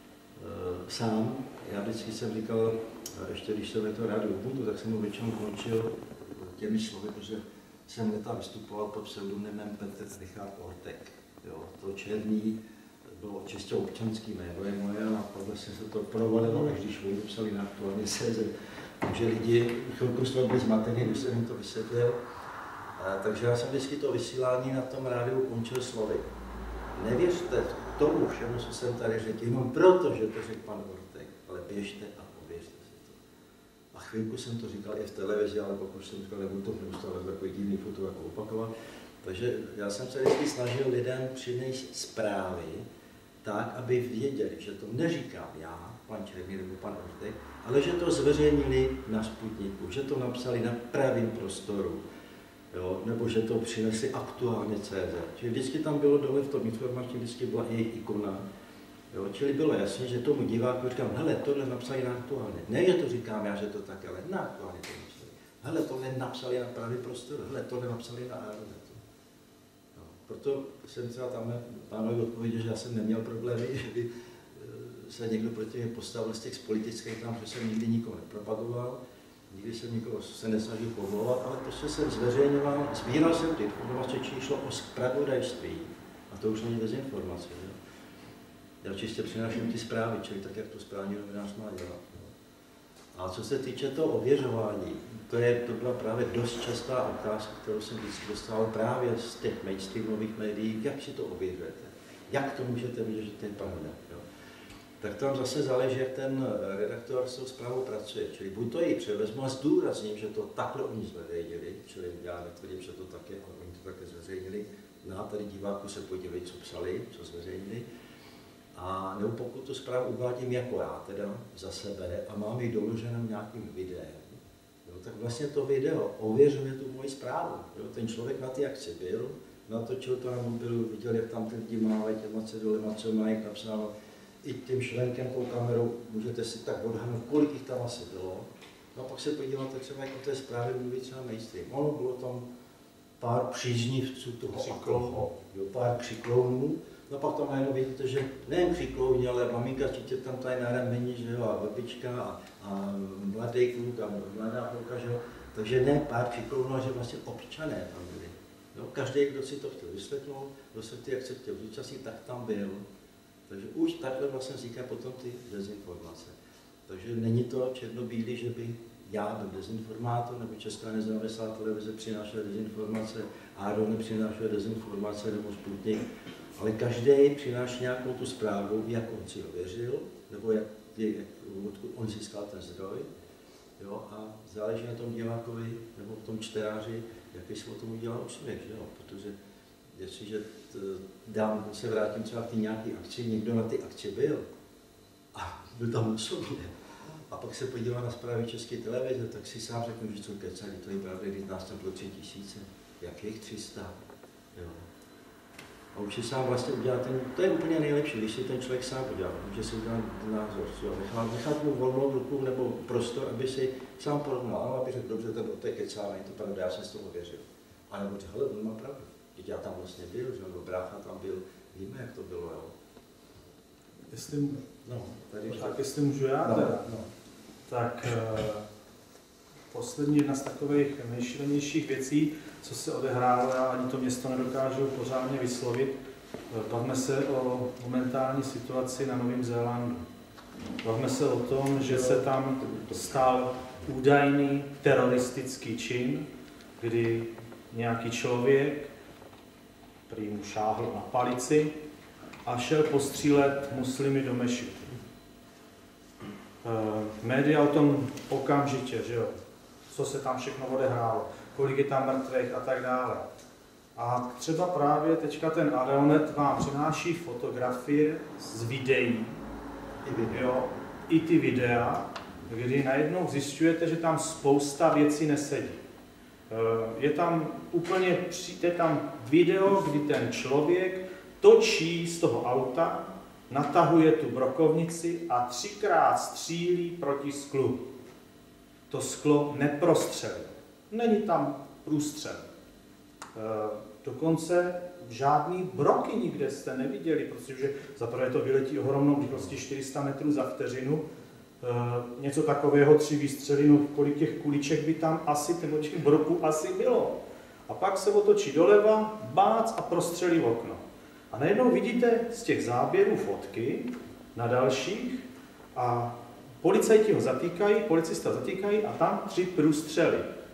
uh, sám. Já vždycky jsem říkal, ještě když jsem to rádio Ubuntu, tak jsem ho většinou končil těmi slovy, protože jsem leta vystupoval pod pseudonymem Petr Richard Ortek. Jo, to černý bylo čistě občanský jméno je moje a podle se to provalilo, až když oni psali na aktuálně C Z. Takže lidi chvilku z toho byli zmatení, když jsem jim to vysvětlil. A, takže já jsem vždycky to vysílání na tom rádiu končil slovy. Nevěřte tomu všemu, co jsem tady řekl, jenom proto, že to řekl pan Ortek, ale běžte a ověřte si to. A chvilku jsem to říkal i v televizi, ale pokud jsem říkal, nebudu to neustále takový divný foto jako opakovat. Takže já jsem se vždycky snažil lidem přinést zprávy tak, aby věděli, že to neříkám já, pan Černý nebo pan Ortek, ale že to zveřejnili na Sputniku, že to napsali na pravém prostoru, jo, nebo že to přinesli aktuálně C Z. Čili vždycky tam bylo dole v tom informačním, vždycky byla jejich ikona. Jo, čili bylo jasné, že tomu diváku říkám, hele, tohle napsali na aktuálně. Ne, že to říkám já, že to tak, ale na aktuálně to napsali. Hele, tohle napsali na pravý prostor, hele, tohle napsali na Aeronetu. No, proto jsem třeba tam pánovi odpověděl, že já jsem neměl problémy, že by se někdo proti mě postavil z těch politických tam, že jsem nikdy nikoho nepropagoval, nikdy jsem nikoho se nesnažil povolovat, ale prostě jsem zveřejňoval, sbíral jsem ty informace, či šlo o zpravodajství. A to už není dezinformace. Že? Já čistě přináším ty zprávy, čili tak, jak to správně novinář má dělat. A co se týče toho ověřování, to, je, to byla právě dost častá otázka, kterou jsem vždycky dostal právě z těch mainstreamových médií, jak si to ověřujete, jak to můžete vidět, že to je pravda. Jo? Tak tam zase záleží, jak ten redaktor s tou zprávou pracuje, čili buď to ji převezmu a zdůrazním, že to takhle oni zveřejnili, čili já netvrdím, že to tak je, ale oni to také zveřejnili, na tady diváku se podívej, co psali, co zveřejnili. A nebo pokud tu zprávu uvádím jako já teda za sebe a mám ji doloženou nějakým videem, jo, tak vlastně to video ověřuje tu moji zprávu. Jo. Ten člověk na té akci byl, natočil to na mobilu, viděl, jak tam ty lidi mávají těma cedulema, co mají napsáno, i tím šlenkem, tou kamerou, můžete si tak odhadnout, kolik jich tam asi bylo. No a pak se podíváte třeba, jak o té zprávě mluví třeba mainstream. Ono bylo tam pár příznivců toho akloho, jo, pár křiklounů. No pak tam najednou vidíte, že nejen křiklouně, ale maminka dítě tam tady na rameni, že jo, a babička a, a mladý kluk a mladá holka, že jo. Takže ne pár křiklounů, ale že vlastně občané tam byli. Jo, každý, kdo si to chtěl vysvětlit, kdo se ty akce chtěl zúčastnit, tak tam byl. Takže už takhle vlastně vzniká potom ty dezinformace. Takže není to černobílý, že by já byl dezinformátor, nebo Česká nezávislá televize přinášela dezinformace, Áro nepřinášela dezinformace, nebo Sputnik. Ale každý přináší nějakou tu zprávu, jak on si ověřil, nebo jak, jak, odkud on získal ten zdroj. Jo? A záleží na tom divákovi, nebo tom čtenáři, jaký si o tom udělal úsměv, že jo? Protože jestliže t, dám, se vrátím třeba k té nějaké akci, někdo na ty akci byl a byl tam osobně, a pak se podívá na zprávy České televize, tak si sám řeknu, že co kecali, to je pravda, když nás tam bylo tři tisíce, jakých tři sta. Jo. A už si sám vlastně udělá ten, to je úplně nejlepší, když si ten člověk sám udělá, může si udělat názor, nechat, nechat mu volnou ruku nebo prostor, aby si sám porovnal, ano, aby řekl, dobře, ten to je kecávání, to pravda, já jsem z toho věřil. A nebo řekl, hele, on má pravdu, teď já tam vlastně byl, že nebo brácha tam byl, víme, jak to bylo, jo. Jestli, no, tady tak jestli můžu já no, teda, no. tak eh, poslední jedna z takových nejšílenějších věcí, co se odehrálo, já ani to město nedokážu pořádně vyslovit. Bavme se o momentální situaci na Novém Zélandu. Bavme se o tom, že se tam stal údajný teroristický čin, kdy nějaký člověk, který mu šáhl na palici a šel postřílet muslimy do mešitu. Média o tom okamžitě, že jo, co se tam všechno odehrálo, kolik je tam mrtvých a tak dále. A třeba právě teďka ten Areonet vám přináší fotografie z videí, jo, i ty videa, kdy najednou zjišťujete, že tam spousta věcí nesedí. Je tam úplně, je tam video, kdy ten člověk točí z toho auta, natahuje tu brokovnici a třikrát střílí proti sklu. To sklo neprostřelí. Není tam průstřel. E, dokonce žádný broky nikde jste neviděli, protože zaprvé to vyletí ohromnou rychlostí čtyři sta metrů za vteřinu. E, něco takového, tři výstřely, no kolik těch kuliček by tam asi, nebo těch broků asi bylo. A pak se otočí doleva, bác a prostřelí okno. A najednou vidíte z těch záběrů fotky na dalších a policajti ho zatýkají, policista zatýkají a tam tři průstřely.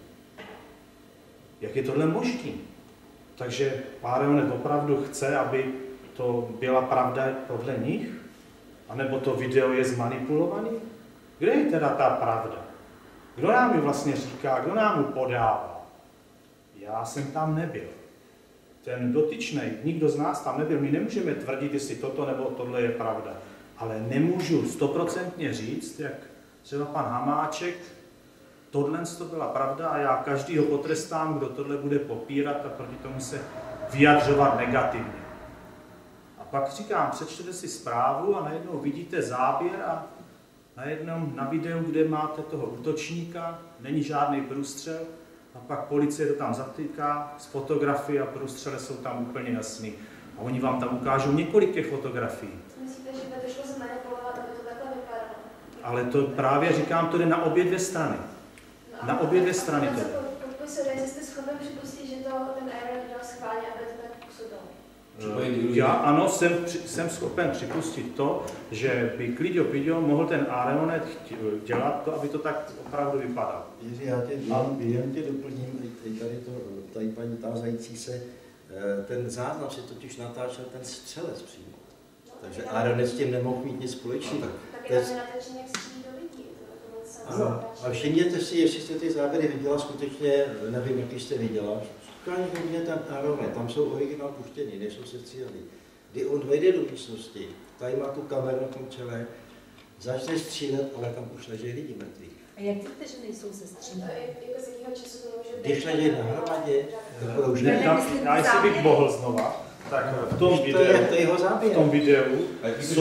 Jak je tohle možné? Takže Areonet opravdu chce, aby to byla pravda podle nich? A nebo to video je zmanipulovaný? Kde je teda ta pravda? Kdo nám ji vlastně říká, kdo nám ji podává? Já jsem tam nebyl. Ten dotyčný, nikdo z nás tam nebyl, my nemůžeme tvrdit, jestli toto nebo tohle je pravda. Ale nemůžu stoprocentně říct, jak třeba pan Hamáček, tohle to byla pravda a já každýho potrestám, kdo tohle bude popírat a proti tomu se vyjadřovat negativně. A pak říkám, přečtěte si zprávu a najednou vidíte záběr a najednou na videu, kde máte toho útočníka, není žádný průstřel, a pak policie to tam zatýká z fotografií a průstřely jsou tam úplně jasný. A oni vám tam ukážou několik těch fotografií. Myslíte, že by to šlo zmanipulovat, aby to takhle vypadalo? Ale to právě říkám, to jde na obě dvě strany. No, na obě dvě strany to jde. Podpisuje, jestli jste schopen připustit, že to ten Aeronet dělal schválně, aby to tak působilo. Já ano, jsem, jsem schopen připustit to, že by Klidio Pidio mohl ten Areonet dělat to, aby to tak opravdu vypadalo. Jiří, já tě, jen tě doplním, tady, to, tady paní tázající se, ten záznam si totiž natáčel ten střelec přímo. Takže Areonet s tím nemohl mít nic společného. Tak je tam natáčení, jak střílí do lidí. Ano, a všimněte si, jestli jste ty záběry viděla, skutečně, nevím, jaký jste viděla, skutečně hodně tam Areonet, tam jsou originál puštění, nejsou se stříleli. Kdy on vejde do místnosti, tady má tu kameru na tom čele, začne střílet, ale tam už leží lidi mrtví. A jak víte, že nejsou sestřílení? Jako z jakého času to může být? Když leží na hromadě, tak to už ne, ne. tam, já jestli bych mohl znova, tak v tom videu, to je, to je jeho záběr. v tom videu jsou,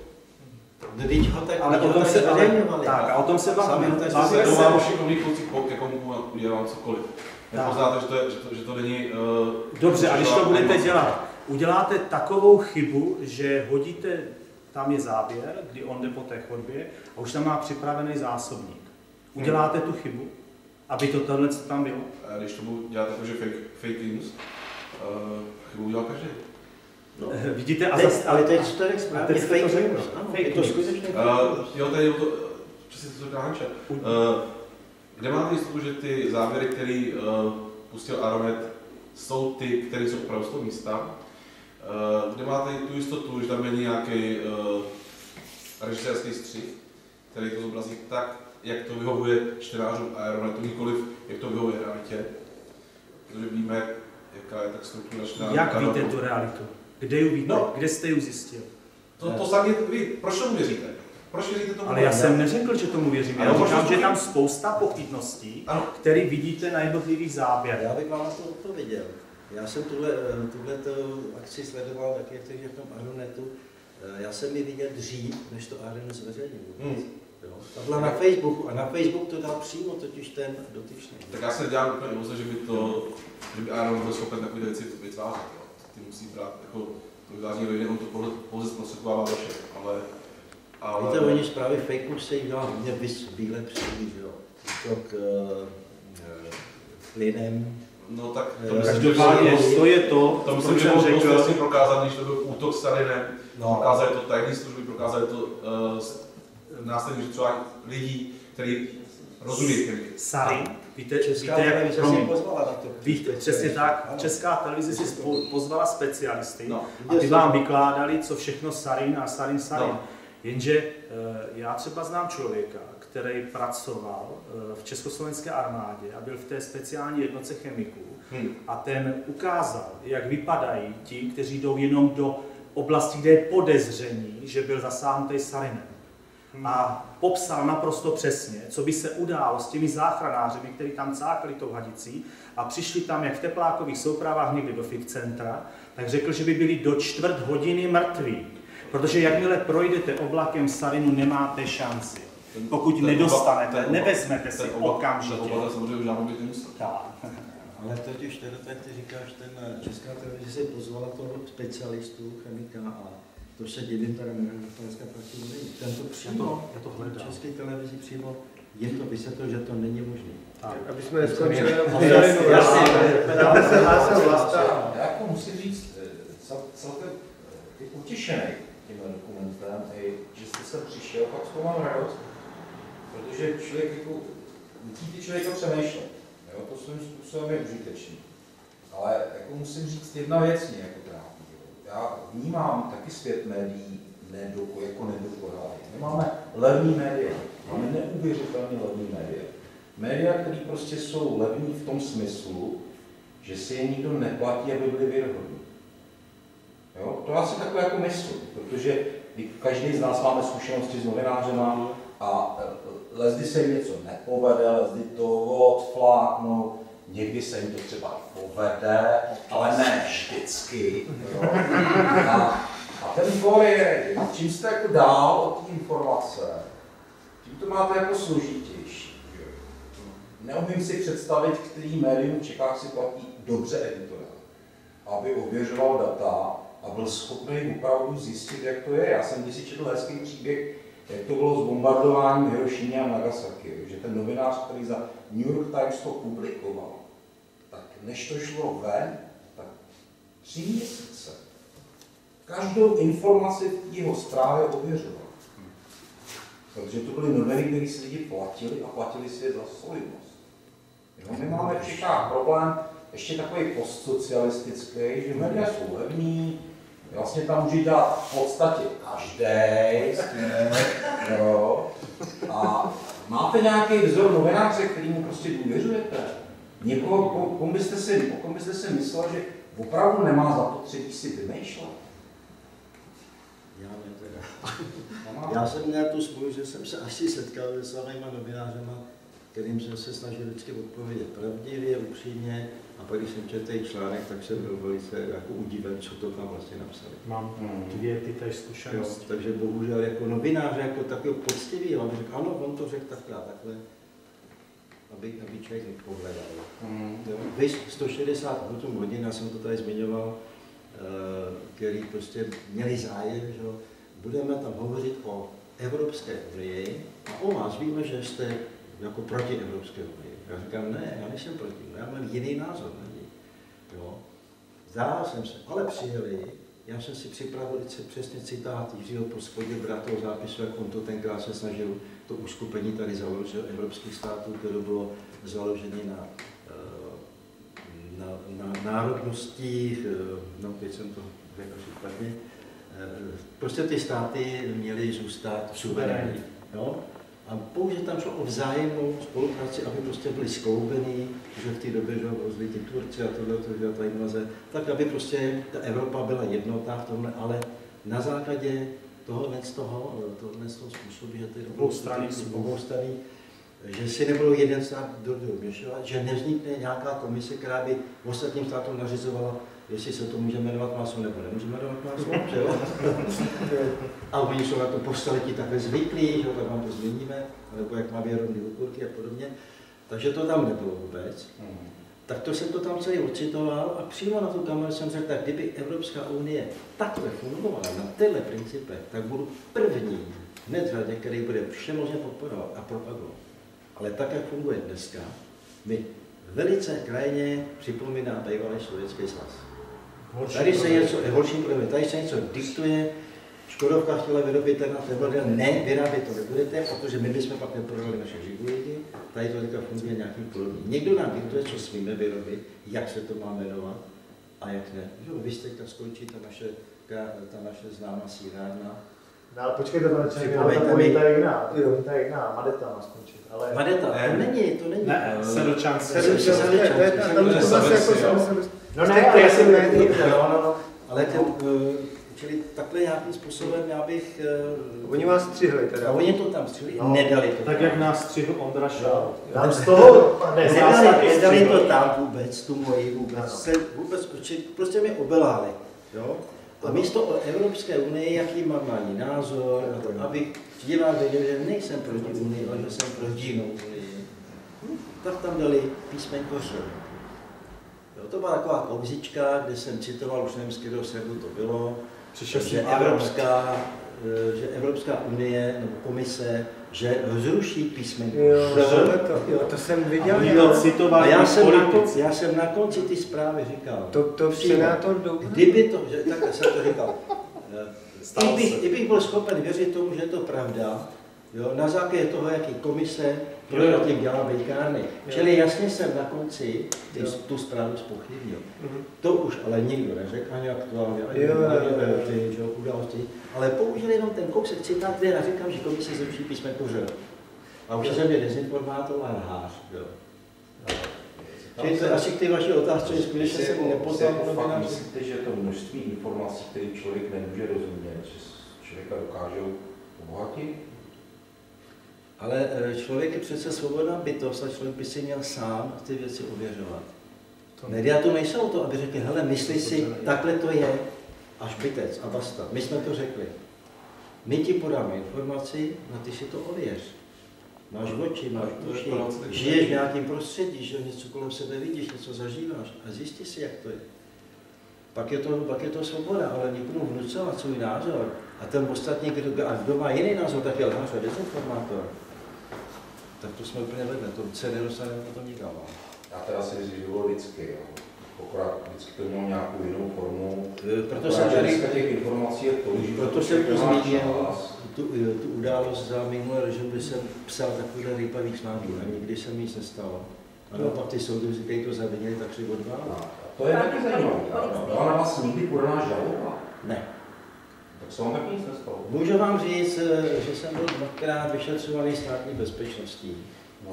Vždyť ho tak, ale o tom se ale, tak, a o tom se bavíme. Bavíme se o šikovných klucích, ke komu udělám cokoliv. Nepoznáte, že to, je, že to, že to není... Uh, Dobře, a když to budete dělat, uděláte takovou chybu, že hodíte, tam je záběr, kdy on jde po té chodbě a už tam má připravený zásobník. Uděláte tu chybu, aby to tohle tam bylo? A když to budu dělat jako, že fake, fake news, uh, chybu udělal každý. No. Vidíte, a teď, zase, ale teď to je správně, teď fake to řekl. news. Ano, fake je to news. skutečně uh, Jo, tady je to, přesně to říká Hanča. Uh, kde máte jistotu, že ty záběry, které uh, pustil Aeronet, jsou ty, které jsou opravdu z toho místa? Uh, kde máte tu jistotu, že tam není nějaký uh, režisérský střih, který to zobrazí tak, jak to vyhovuje čtenářům Aeronetu, nikoliv jak to vyhovuje realitě? Protože víme, jak jaká je tak strukturačná. Jak víte tu realitu? Kde ji víte? No. Kde jste ji zjistil? To, to sami vy, proč tomu věříte? Proč věříte tomu? Ale já jsem neřekl, že tomu věřím. Já Ano, říkám, možná- že je tam spousta pochybností, Ano. které vidíte na jednotlivých záběrech. Já bych vám na to odpověděl. Já jsem tuhle, tuhleto akci sledoval taky, jak to je v tom Aeronetu. Já jsem ji viděl dřív, než to Aeronet zveřejnil. Hmm. Jo. To byla na Facebooku a na Facebook to dal přímo totiž ten dotyčný. Tak já se dělám úplně iluze, že by to, že by Aaron byl schopen takové věci vytvářet. Jo. Ty musí brát jako to vytváří rodiny, on to pouze, pouze zprostředkovává vaše, ale... ale... Víte, oni zprávy fake news se jich dá hodně bíle příliš, jo. To k uh, plynem. No tak to Eh, myslím, že Každopádně to je to, to co myslím, že jsem bylo řekl. dost prokázaný, že to byl útok Sarinem, No. prokázali to tajné služby, prokázali to uh, následně vyšetřování lidí, kteří rozumí chemii. Sarin, víte, Česká víte jak, televize si promiň, pozvala na to. víte, přesně tak, Ano. Česká televize si spo- pozvala specialisty No. a ty vám vykládali, co všechno sarin a sarin, sarin. No. Jenže eh, já třeba znám člověka, který pracoval eh, v československé armádě a byl v té speciální jednotce chemiků Hmm. a ten ukázal, jak vypadají ti, kteří jdou jenom do oblasti, kde je podezření, že byl zasáhnutý sarinem. A popsal naprosto přesně, co by se událo s těmi záchranáři, kteří tam cákali tou hadicí a přišli tam jak v teplákových soupravách někdy do fit centra, tak řekl, že by byli do čtvrt hodiny mrtví. Protože jakmile projdete oblakem sarinu, nemáte šanci. Pokud Ten nedostanete, oblak- ten nevezmete oblak- si ten oblak- okamžitě. Ten oblak samozřejmě už žádnou být nemusel. Tak. Ale totiž teda, tak ty říkáš, ten Česká televize si pozvala toho specialistu, chemika a to se divím, teda nevím, že to dneska prakticky není. Tento přímo, já to hledám. v České televizi přímo jim to vysvětlil, že to není možné. Tak. Aby jsme neskončili na Ale jasně, jasně. Já se hlásil Vlasta. Já jako musím říct, cel, celkem ty utěšený tímhle dokumentem, i, že jste sem přišel, pak z toho mám radost, protože člověk jako, nutíte člověka přemýšlet, jo, to svým způsobem je užitečný. Ale jako musím říct, jedna věc mě jako trápí. Já vnímám taky svět médií nedoko, jako nedokonalý. My máme levný média, máme neuvěřitelně levný média. Média, které prostě jsou levní v tom smyslu, že si je nikdo neplatí, aby byli věrohodní. Jo? To já si takové jako myslím, protože každý z nás máme zkušenosti s novinářema a lezdy se jim něco nepovede, lezdy to odfláknou, někdy se jim to třeba povede, ale ne vždycky. Jo? A, a ten for je, čím jste jako dál od té informace, tím to máte jako složitější. Neumím si představit, který médium v Čechách si platí dobře editora, aby ověřoval data a byl schopný opravdu zjistit, jak to je. Já jsem kdysi četl hezký příběh, jak to bylo s bombardováním Hirošimy a Nagasaki, že ten novinář, který za New York Times to publikoval, tak než to šlo ven, tak tři měsíce každou informaci v jeho zprávě ověřoval. Protože to byly noviny, které si lidi platili a platili si je za solidnost. Jo, my máme v Čechách problém ještě takový postsocialistický, že média jsou levní, vlastně tam může dělat v podstatě každý, jo. A máte nějaký vzor novináře, kterýmu prostě důvěřujete? Někoho, o kom byste si, o kom byste si myslel, že opravdu nemá zapotřebí si vymýšlet? Já ne teda. Já jsem měl tu smůlu, že jsem se asi setkal se samýma novinářema, kterým jsem se snažil vždycky odpovědět pravdivě, upřímně, a pak když jsem četl ten článek, tak jsem byl velice jako udiven, co to tam vlastně napsali. Mám dvě ty též zkušenosti. Jo, takže bohužel jako novinář, jako takový poctivý, aby řekl, ano, on to řekl takhle a takhle, aby, aby člověk nepohledal. Mm. Vy sto šedesát hodin, já jsem to tady zmiňoval, který prostě měli zájem, že budeme tam hovořit o Evropské unii a o vás víme, že jste jako proti Evropské unii. Já říkám, ne, já nejsem proti, já mám jiný názor na ní. Jo. Zdál jsem se, ale přijeli, já jsem si připravil přesně citát Jiřího Prospodě, brátého zápisu, jak on to tenkrát se snažil to uskupení tady založil evropských států, které bylo založené na, na, na národnostích, no teď jsem to řekl špatně, prostě ty státy měly zůstat suverénní. Jo? A pouze tam šlo o vzájemnou spolupráci, aby prostě byli skloubení, že v té době že vozili ty Turci a tohle, tohle, ta invaze, tak aby prostě ta Evropa byla jednotná v tomhle, ale na základě tohohle z toho, tohohle z toho způsobu, že ty oboustranný, že si nebudou jeden stát do druhého měšovat, že nevznikne nějaká komise, která by ostatním státům nařizovala, jestli se to může jmenovat maso nebo nemůže jmenovat maso, že jo? A oni jsou na to po staletí takhle zvyklí, že tak vám to změníme, nebo jak má věrovný okurky a podobně. Takže to tam nebylo vůbec. Tak to jsem to tam celý ocitoval a přímo na tu kameru jsem řekl, tak kdyby Evropská unie takhle fungovala na těchto principech, tak budu první hned řadě, který bude všemožně podporovat a propagovat. Ale tak, jak funguje dneska, mi velice krajně připomíná bývalý Sovětský svaz. Tady se něco, horší tady se něco diktuje, Škodovka chtěla vyrobit ten a ten, ne, vyrábět to nebudete, protože my bychom pak neprodali naše žiguliky, tady to teďka funguje nějaký podobný. Někdo nám diktuje, co smíme vyrobit, jak se to má jmenovat a jak ne. Vy jste teďka skončí ta naše, ta naše známá sírárna. No ale počkejte, pane Čenek, ale ta pointa je jiná, ta pointa je jiná, Madeta má skončit, ale... Madeta, to není, to není. Ne, Sedočanský. No ne, ale já jsem ne, no, no, no, ale ten, čili takhle nějakým způsobem já bych... Oni vás střihli teda. A oni to tam střihli, no, nedali to. Tak tam. Jak nás střihl Ondra Šál. Tam z toho, ne, nedali, nedali to tam vůbec, tu moji vůbec, se vůbec, prostě mě obeláli, jo. A místo o Evropské unii, jaký mám mají názor, abych divák věděl, že nejsem proti unii, ale že jsem proti jinou unii, tak tam dali písmenko Ř. To byla taková kouzička, kde jsem citoval, už nevím, z kterého serveru to bylo, že Evropská, že Evropská unie nebo komise, že zruší písmenko. Jo, to, jo, to jsem viděl. A já jsem, na konci, já jsem na konci ty zprávy říkal. To, to senátor Douka? Kdyby to, že, takhle jsem to říkal, kdybych, kdybych byl schopen věřit tomu, že je to pravda, jo, na základě toho, jaký komise pro tím dělá vejkárny. Čili jasně jsem na konci ty, tu zprávu zpochybnil. Mm-hmm. To už ale nikdo neřekl, ani aktuálně, ani, jo, ani jo, jo. ty že, události, ale použili jenom ten kousek citát, kde já říkám, že komise zruší písmenko Ř. A už jsem je dezinformátor a lhář. Čili to asi k té vaší otázce, že skutečně jsem nepoznal. Fakt myslíte, že to množství informací, které člověk nemůže rozumět, že člověka dokážou obohatit? Ale člověk je přece svobodná bytost a člověk by si měl sám ty věci ověřovat. Média to nejsou to, aby řekli, hele, myslí si, takhle to je, až bytec a basta. My jsme to řekli. My ti podáme informaci, na ty si to ověř. Máš oči, máš uši, žiješ v nějakém prostředí, že něco kolem sebe vidíš, něco zažíváš a zjistí si, jak to je. Pak je to, pak je to svoboda, ale někomu vnucovat svůj názor a ten ostatní, kdo, a kdo má jiný názor, tak je lhář a dezinformátor. Tak to jsme úplně vedle, to se nedostane na to nikam. Já teda si říkám vždycky, jo. Akorát vždycky to mělo nějakou jinou formu. Proto jsem tady, těch informací je to, že proto jsem to zmínil, tu, tu událost za minulé režimu, kdy jsem psal takovýhle rýpavý článků a nikdy se mi nic nestalo. A naopak ty soudy, kteří to zavinili, tak šli od vás. To je taky zajímavé. Byla na vás nikdy podaná žaloba? Ne. Tak se vám taky nic nestalo. Můžu vám říct, že jsem byl dvakrát vyšetřovaný státní bezpečností. No.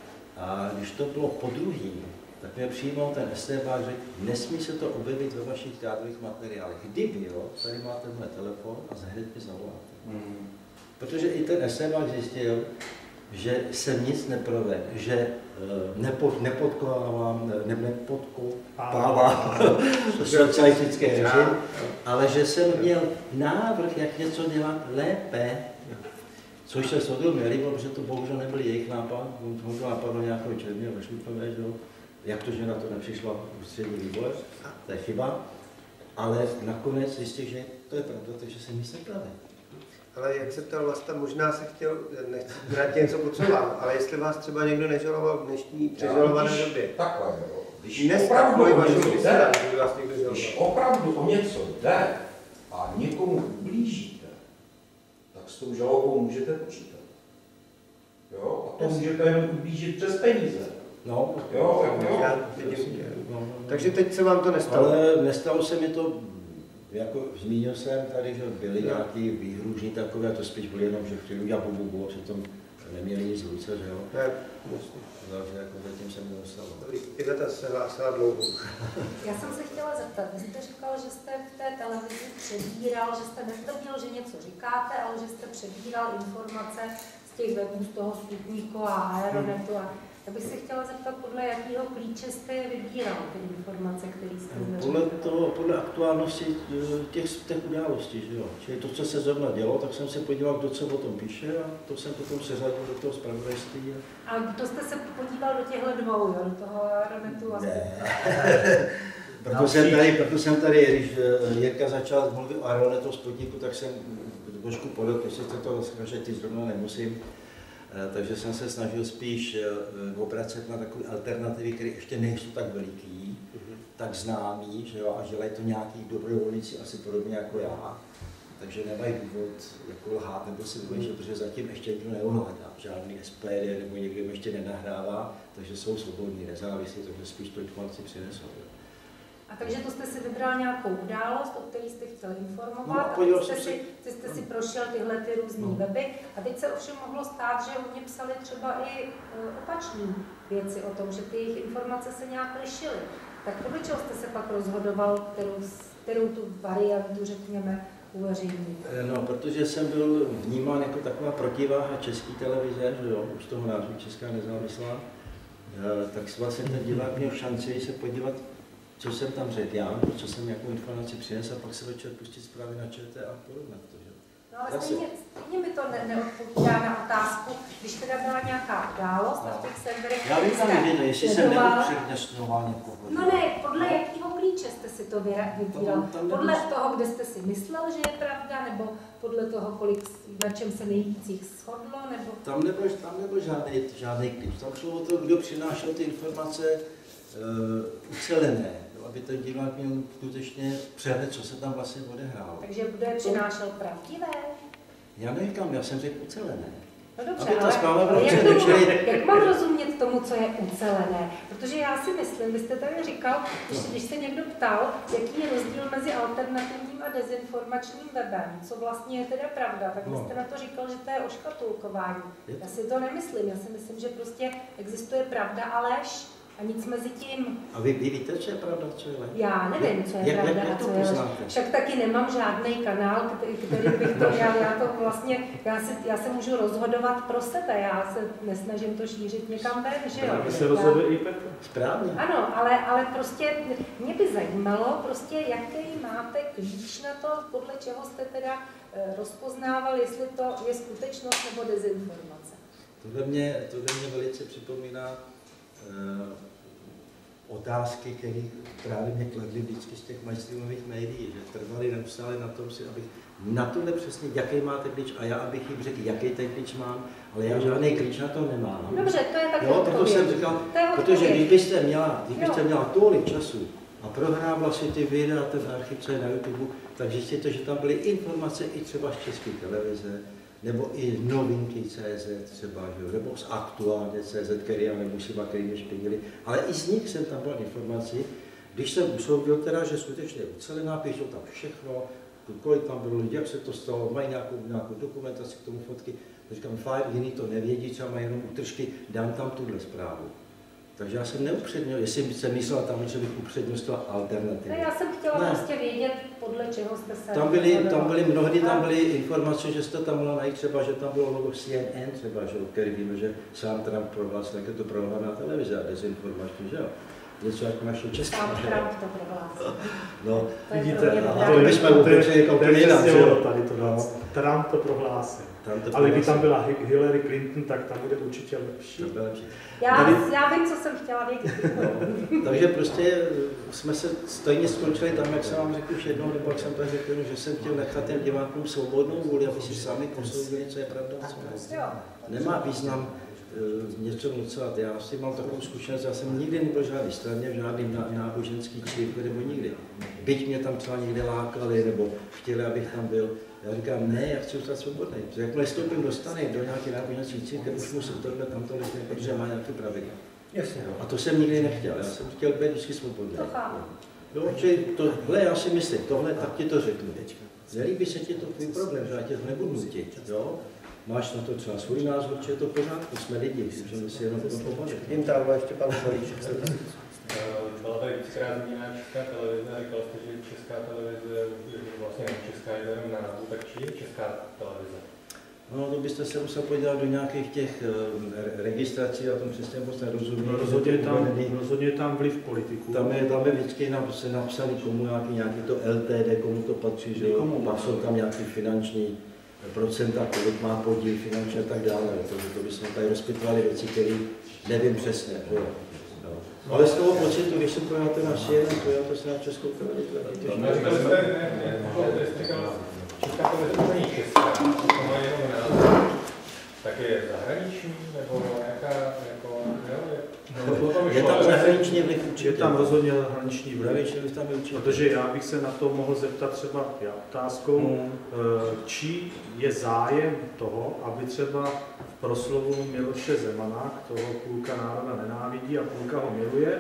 A když to bylo podruhý, tak mě přímo ten estébák řekl, nesmí se to objevit ve vašich jádrových materiálech. Kdyby, jo, tady máte tenhle telefon a hned mi zavoláte. Mm. Protože i ten estébák zjistil, že jsem nic neprovedl, že nepod, nepodkovávám, ne, nepodkopávám socialistický režim, ale že jsem měl návrh, jak něco dělat lépe, což se soudil nelíbilo, protože to bohužel nebyl jejich nápad, to napadlo nějakého černého Šlupové, jak to, že na to nepřišla ústřední výbor, to je chyba, ale nakonec zjistil, že to je pravda, takže jsem nic nepravil. Ale jak se ptal Vlasta, možná se chtěl, nechci brát něco potřebovat, ale jestli vás třeba někdo nežaloval v dnešní přežalované době. Takhle, jo. Když dneska opravdu, o něco jde, vás někdo když opravdu o něco jde a někomu ublížíte, tak s tou žalobou můžete počítat. Jo? A to můžete jenom ublížit přes peníze. No, jo, tak jo. Já vidím. No, no. Takže teď se vám to nestalo? Ale nestalo se mi to, jako zmínil jsem tady, že byly nějaký výhružní takové, a to spíš byly jenom, že chtěli udělat bubu, a přitom neměli nic v ruce, že jo? Ne, Takže jako zatím jsem nedostal. Iveta se hlásila dlouho. Já jsem se chtěla zeptat, vy jste říkal, že jste v té televizi přebíral, že jste netvrdil, že něco říkáte, ale že jste přebíral informace z těch webů, z toho Sputniku a Aeronetu. A já bych se chtěla zeptat, podle jakého klíče jste je vybíral, ty informace, které jste zveřejnil? Podle toho, podle aktuálnosti těch, těch událostí, že jo. Čili to, co se zrovna dělo, tak jsem se podíval, kdo co o tom píše a to jsem potom seřadil do toho zpravodajství. A kdo jste se podíval do těchto dvou, jo? Do toho Aeronetu a ne. proto, jsem tady, proto jsem tady, když Jirka začal mluvit o Aeronetu Sputniku, tak jsem trošku podok, jestli jste to říkal, ty zrovna nemusím. Takže jsem se snažil spíš obracet na takové alternativy, které ještě nejsou tak veliký, mm-hmm. tak známý, že jo, a dělají to nějaký dobrovolníci asi podobně jako já. Takže nemají důvod jako lhát nebo si vymýšlet, mm-hmm. protože zatím ještě nikdo neovládá. Žádný S P D nebo někdo jim ještě nenahrává, takže jsou svobodní, nezávislí, takže spíš tu informaci přinesou. Jo. A takže to jste si vybral nějakou událost, o které jste chtěl informovat, no, a teď jste, si, teď jste si prošel tyhle ty různé no. weby a teď se ovšem mohlo stát, že oni psali třeba i uh, opačné věci o tom, že ty jejich informace se nějak lišily. Tak podle čeho jste se pak rozhodoval, kterou, kterou tu variantu, řekněme, uveřejnit? No, protože jsem byl vnímán jako taková protiváha české televize, že jo, už toho názvu Česká nezávislá, tak vlastně ten divák měl šanci se podívat, co jsem tam řekl já, co jsem nějakou informaci přinesl a pak se večer pustit zprávy na ČT a porovnat to. Že? No ale stejně, stejně mi to ne, neodpovídá na otázku, když teda byla nějaká událost no. a v těch serverech... Já bych tam nevěděl, jestli jsem neupřednostňoval někoho. No ne, podle no. jakého klíče jste si to vybíral? Tam, tam podle nebyl... toho, kde jste si myslel, že je pravda, nebo podle toho, kolik, na čem se nejvíc jich shodlo, nebo... Tam nebyl, tam nebyl žádný, žádný klíč, tam šlo o to, kdo přinášel ty informace uh, ucelené. Aby ten divák měl skutečně přehled, co se tam vlastně odehrálo. Takže kdo je přinášel pravdivé? Já neříkám, já jsem řekl ucelené. No dobře, ale, ale jak, tomu, jak mám rozumět tomu, co je ucelené? Protože já si myslím, vy jste tady říkal, když, když se někdo ptal, jaký je rozdíl mezi alternativním a dezinformačním webem, co vlastně je teda pravda, tak vy jste na to říkal, že to je oškatulkování. Já si to nemyslím, já si myslím, že prostě existuje pravda a lež. A nic mezi tím. A vy, vy víte, co je pravda, co je lež? Já nevím, co je jak, pravda jak a co je lež. Však taky nemám žádný kanál, který, který bych to měl. Já to vlastně, já se, já se můžu rozhodovat pro sebe. Já se nesnažím to šířit někam ven, že jo. Se rozhoduje i Petr. Správně. Ano, ale, ale prostě mě by zajímalo, prostě jaký máte klíč na to, podle čeho jste teda rozpoznával, jestli to je skutečnost nebo dezinformace. Tohle mě, tohle mě velice připomíná Uh, otázky, které právě mě kladly vždycky z těch mainstreamových médií, že trvali neustále na tom, si, abych na tohle přesně, jaký máte klíč a já abych jim řekl, jaký ten klíč mám, ale já žádný klíč na to nemám. Dobře, to je tak jo, proto jsem říkal, protože když byste měla, když byste měla tolik času a prohrávala si ty videa, ten archiv, co je na YouTube, tak zjistíte, že tam byly informace i třeba z České televize, nebo i novinky tečka cé zet třeba, nebo z aktuálně tečka cé zet, který já nemusím a který mě špinili, ale i z nich jsem tam byl informaci, když jsem usoudil teda, že skutečně je ucelená, píšou tam všechno, kolik tam bylo lidí, jak se to stalo, mají nějakou, nějakou dokumentaci k tomu fotky, říkám, fajn, jiný to nevědí, třeba mají jenom útržky, dám tam tuhle zprávu. Takže já jsem neupřednil, jestli jsem myslela tam, že bych upřednostila alternativu. Já jsem chtěla ne. prostě vědět, podle čeho jste se... Tam byly, tam byly mnohdy tam byly informace, že jste tam mohla najít třeba, že tam bylo logo C N N třeba, že, který víme, že sám Trump prohlásil, jak je to prohlášená televize a dezinformační, že jo. Něco jako naše české. Sám Trump to prohlásil. No, to vidíte, a to bychom úplně jako úplně jinak, že jo. Tady to no. Trump to prohlásil. To ale kdyby tam byla Hillary Clinton, tak tam bude určitě lepší. To bude lepší. Já, Tady... já vím, co jsem chtěla vědět. No, takže prostě jsme se stejně skončili tam, jak jsem vám řekl už jednou, nebo jak jsem to řekl, že jsem chtěl nechat těm divákům svobodnou vůli, aby si sami posoudili, co je pravda a co ne. Nemá význam uh, něco vnucovat. Já si mám takovou zkušenost, já jsem nikdy nebyl žádný straně, v žádným náboženský církvi nebo nikdy. Byť mě tam třeba někde lákali, nebo chtěli, abych tam byl. Já říkám, ne, já chci zůstat svobodný. Jakmile stoupím do stany, do nějaké náboženské církve, už musím tohle, tamto, protože má nějaké pravidla. A to jsem nikdy nechtěl, já jsem chtěl být vždycky svobodný. Jo, čili tohle já si myslím, tohle, tak ti to řeknu. Nelíbí se ti to tvůj problém, že já tě to nebudu nutit, jo? máš na to třeba svůj názor, či je to pořád, jsme lidi, můžeme si jenom to pomoct. Tím tam ještě pan Kolíček. Byla tady víckrát zmíněná Česká televize, říkal jste, že Česká televize vlastně není česká, je jenom názvu, tak či je Česká televize? No, to byste se musel podívat do nějakých těch uh, registrací, já tomu přesně moc nerozumím. No, rozhodně, tam, rozhodně tam vliv politiků. Tam je, tam je vždycky se napsaný, komu nějaký, nějaký to L T D, komu to patří, že jo, pak jsou tam nějaký finanční procenta, kolik má podíl finančně a tak dále. Takže to bychom tady rozpitovali věci, které nevím přesně. Že jo. No. Ale z toho pocitu, když se pojáte na C N N, pojáte se na Českou televizi. Česká televize to není česká, to má jenom název. Tak je zahraniční, nebo nějaká, jako, jo, je, je tam zahraniční vliv určitě. Je tam rozhodně zahraniční vliv, tam je určitě. Protože já bych se na to mohl zeptat třeba já otázkou, hmm. čí je zájem toho, aby třeba v proslovu Miloše Zemana, toho půlka národa nenávidí a půlka ho miluje,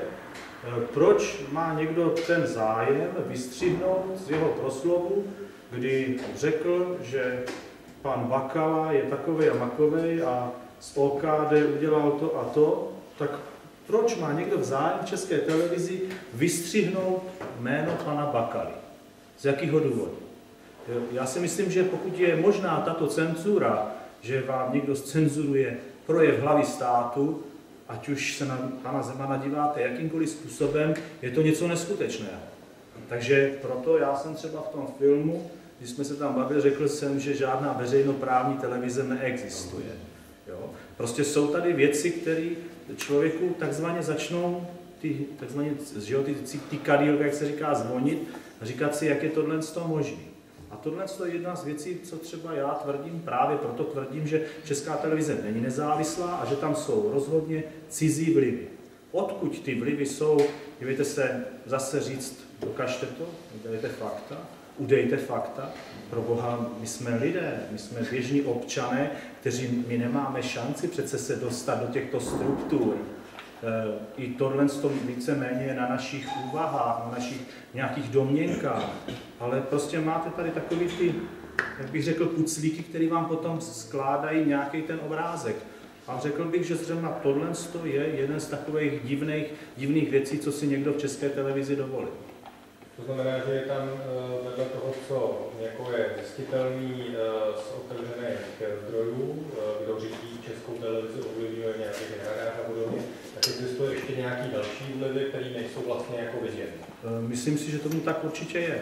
proč má někdo ten zájem vystřihnout z jeho proslovu, kdy řekl, že pan Bakala je takovej a makovej a z O K D udělal to a to, tak proč má někdo v zájem v České televizi vystřihnout jméno pana Bakaly? Z jakého důvodu? Já si myslím, že pokud je možná tato cenzura, že vám někdo zcenzuruje projev hlavy státu, ať už se na pana Zemana díváte jakýmkoliv způsobem, je to něco neskutečného. Takže proto já jsem třeba v tom filmu, když jsme se tam bavili, řekl jsem, že žádná veřejnoprávní televize neexistuje. Jo? Prostě jsou tady věci, které člověku takzvaně začnou, ty, takzvaně, že jo, ty, ty kadílky, jak se říká, zvonit a říkat si, jak je tohle z toho možný. A tohle je jedna z věcí, co třeba já tvrdím, právě proto tvrdím, že Česká televize není nezávislá a že tam jsou rozhodně cizí vlivy. Odkud ty vlivy jsou, dívejte se, zase říct, dokažte to, udejte fakta, udejte fakta. Pro Boha, my jsme lidé, my jsme běžní občané, kteří my nemáme šanci přece se dostat do těchto struktur. I tohle víceméně je na našich úvahách, na našich nějakých domněnkách, ale prostě máte tady takový ty, jak bych řekl, puclíky, které vám potom skládají nějaký ten obrázek. A řekl bych, že zřejmě tohle je jeden z takových divných, divných věcí, co si někdo v České televizi dovolil. To znamená, že je tam vedle toho, co jako je zjistitelný z otevřených zdrojů, kdo řídí Českou televizi, ovlivňuje nějakých hrách a podobně, tak existuje ještě nějaký další vlivy, které nejsou vlastně jako vidět. Myslím si, že tomu tak určitě je.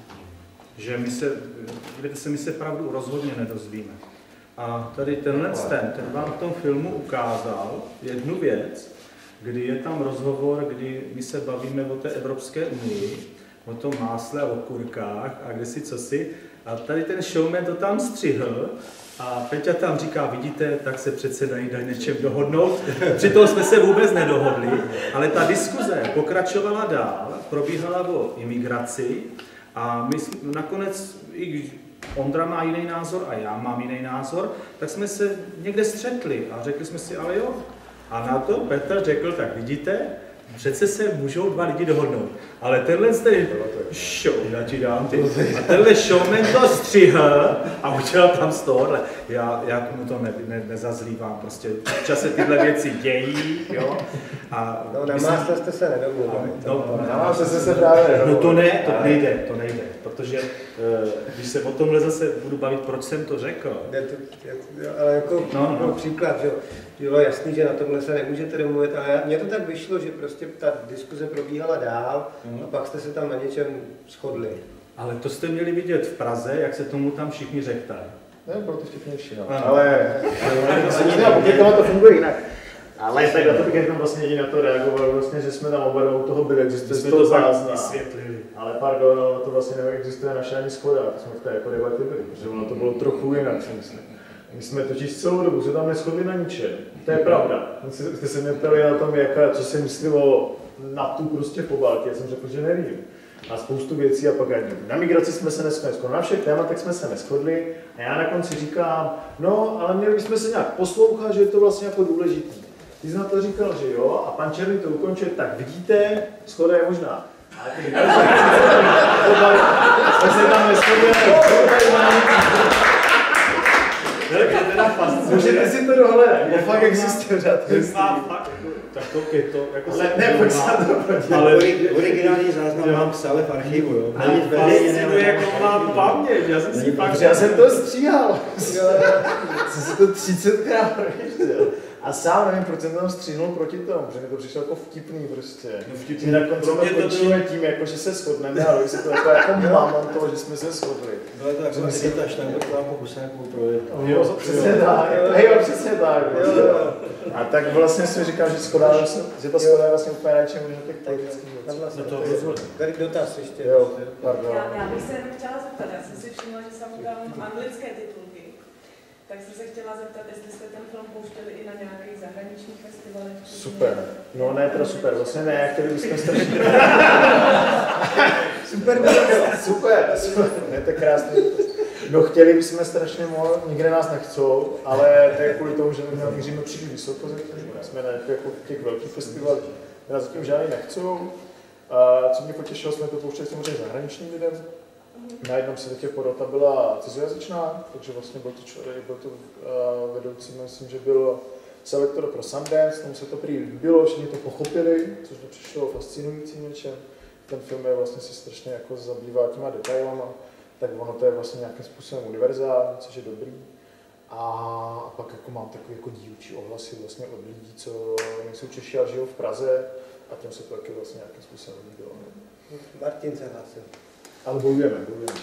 Že my se, kdybyte se, my se pravdu rozhodně nedozvíme. A tady tenhle ten, ten vám v tom filmu ukázal jednu věc, kdy je tam rozhovor, kdy my se bavíme o té Evropské unii, o tom másle a o kurkách a kde si co si. A tady ten showman to tam střihl a Peťa tam říká, vidíte, tak se přece dají na něčem dohodnout. Přitom jsme se vůbec nedohodli, ale ta diskuze pokračovala dál, probíhala o imigraci a my nakonec, i když Ondra má jiný názor a já mám jiný názor, tak jsme se někde střetli a řekli jsme si, ale jo. A na to Petr řekl, tak vidíte, přece se můžou dva lidi dohodnout. Ale tenhle ten show, já ti dám ty. A tenhle showman to střihl a udělal tam z tohohle. Já, já mu to ne, ne, nezazlívám, prostě v čase tyhle věci dějí, jo. A no na másle jste se nedomluvili. No, na másle jste se právě nedomluvili. No to ne, to nejde, to nejde, protože když se o tomhle zase budu bavit, proč jsem to řekl. Je to, je to, ale jako, no, no. příklad, že bylo jasný, že na tomhle se nemůžete domluvit, ale mně to tak vyšlo, že prostě ta diskuze probíhala dál mm. a pak jste se tam na něčem shodli. Ale to jste měli vidět v Praze, jak se tomu tam všichni řektají. Ne, bylo to vtipnější, no. Ale, ale, ale to funguje jinak. Ale tak na to bych jenom vlastně jedině na to reagoval, vlastně, že jsme tam oba u toho byli, existuje to záznam. Vysvětlili. Ale pardon, no, to vlastně neexistuje naše ani schoda, to jsme v té jako debatě byli, protože ono to bylo trochu jinak, si myslím. My jsme totiž celou dobu se tam neschodli na ničem. To je pravda. Jste se mě ptali na tom, jaká, co si myslilo na tu prostě po Baltě, já jsem řekl, že nevím. A spoustu věcí a pak ani na migraci jsme se neschodli, na všech tématech jsme se neschodli a já na konci říkám, no, ale měli bychom se nějak poslouchat, že je to vlastně jako důležitý. Ty jsi na to říkal, že jo, a pan Černý to ukončil, tak vidíte, schoda je možná. Ale ty jsme se tam neschodli, ale to je teda Můžete si to dohledat, je fakt existuje řád. Tak to je to, jako ale ne, pojď se to proti. Ale originální záznam mám psále v archivu, jo. Ale fascinuje, jak mám paměť, já jsem si pak... Já jsem to stříhal. Jsem si to třicetkrát projížděl. A sám nevím, proč jsem tam stříhnul proti tomu, protože mi to přišlo jako vtipný prostě. No vtipný. Na konci to končíme tím, jako, že se shodneme a si to jako, jako mám toho, že jsme se shodli. Bylo to jako Edita Štangrková po Husákovu projevu. Jo, přesně tak, jo, přesně tak. A tak vlastně si říkal, že schoda, že ta schoda je vlastně úplně radši než na těch politických věcí. No to tady dotaz ještě. Jo, pardon. Já, já bych se chtěla zeptat, já jsem si všimla, že jsem tam anglické titulky. Tak jsem se chtěla zeptat, jestli jste ten film pouštěli i na nějakých zahraničních festivalech. Super. No ne, teda super, vlastně ne, chtěli bychom strašně... super, super, super, ne, to je krásný. No chtěli bychom strašně moc, nikde nás nechcou, ale to je kvůli tomu, že my měříme příliš vysoko, jsme na jako těch velkých festivalech, nás zatím žádný nechcou. A co mě potěšilo, jsme to pouštěli samozřejmě zahraničním lidem. Na jednom světě porota byla cizojazyčná, takže vlastně byl to, člověk, byl to uh, vedoucí, myslím, že byl selektor pro Sundance, tomu se to prý líbilo, všichni to pochopili, což to přišlo fascinujícím něčem. Ten film je vlastně se strašně jako zabývá těma detailama, tak ono to je vlastně nějakým způsobem univerzální, což je dobrý. A, a pak jako mám takový jako dílčí ohlasy vlastně od lidí, co nejsou Češi a žijou v Praze a těm se to taky vlastně nějakým způsobem líbilo. Martin se hlásil. Ale bojujeme, bojujeme.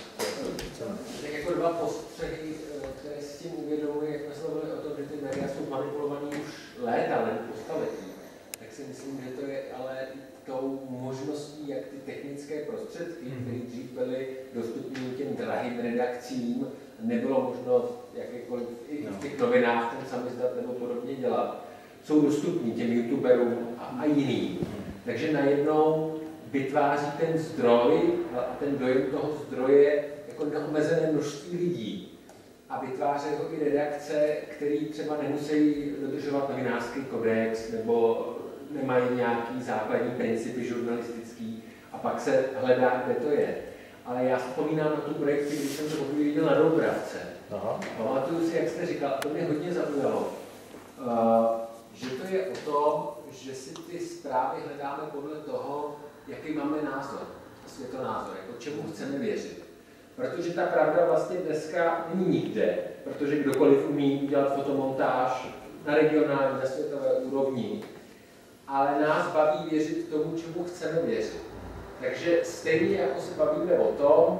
Tak jako dva postřehy, které si tím uvědomuji, jak jsme se mluvili o tom, že ty média jsou manipulovaný už léta, ne po staletí, tak si myslím, že to je ale tou možností, jak ty technické prostředky, mm-hmm. které dřív byly dostupné těm drahým redakcím, nebylo možno jakékoliv i v těch novinách ten samizdat nebo podobně dělat, jsou dostupní těm youtuberům a, a jiným. Takže najednou vytváří ten zdroj a ten dojem toho zdroje jako neomezené množství lidí. A vytváří ho i redakce, které třeba nemusí dodržovat novinářský kodex nebo nemají nějaký základní principy žurnalistický a pak se hledá, kde to je. Ale já vzpomínám na tu projekci, když jsem to poprvé viděl na Doubravce. Pamatuju si, jak jste říkal, a to mě hodně zaujalo, uh, že to je o tom, že si ty zprávy hledáme podle toho, jaký máme názor, světonázor, jako čemu chceme věřit. Protože ta pravda vlastně dneska není nikde, protože kdokoliv umí udělat fotomontáž na regionální, na světové úrovni, ale nás baví věřit tomu, čemu chceme věřit. Takže stejně jako se bavíme o tom,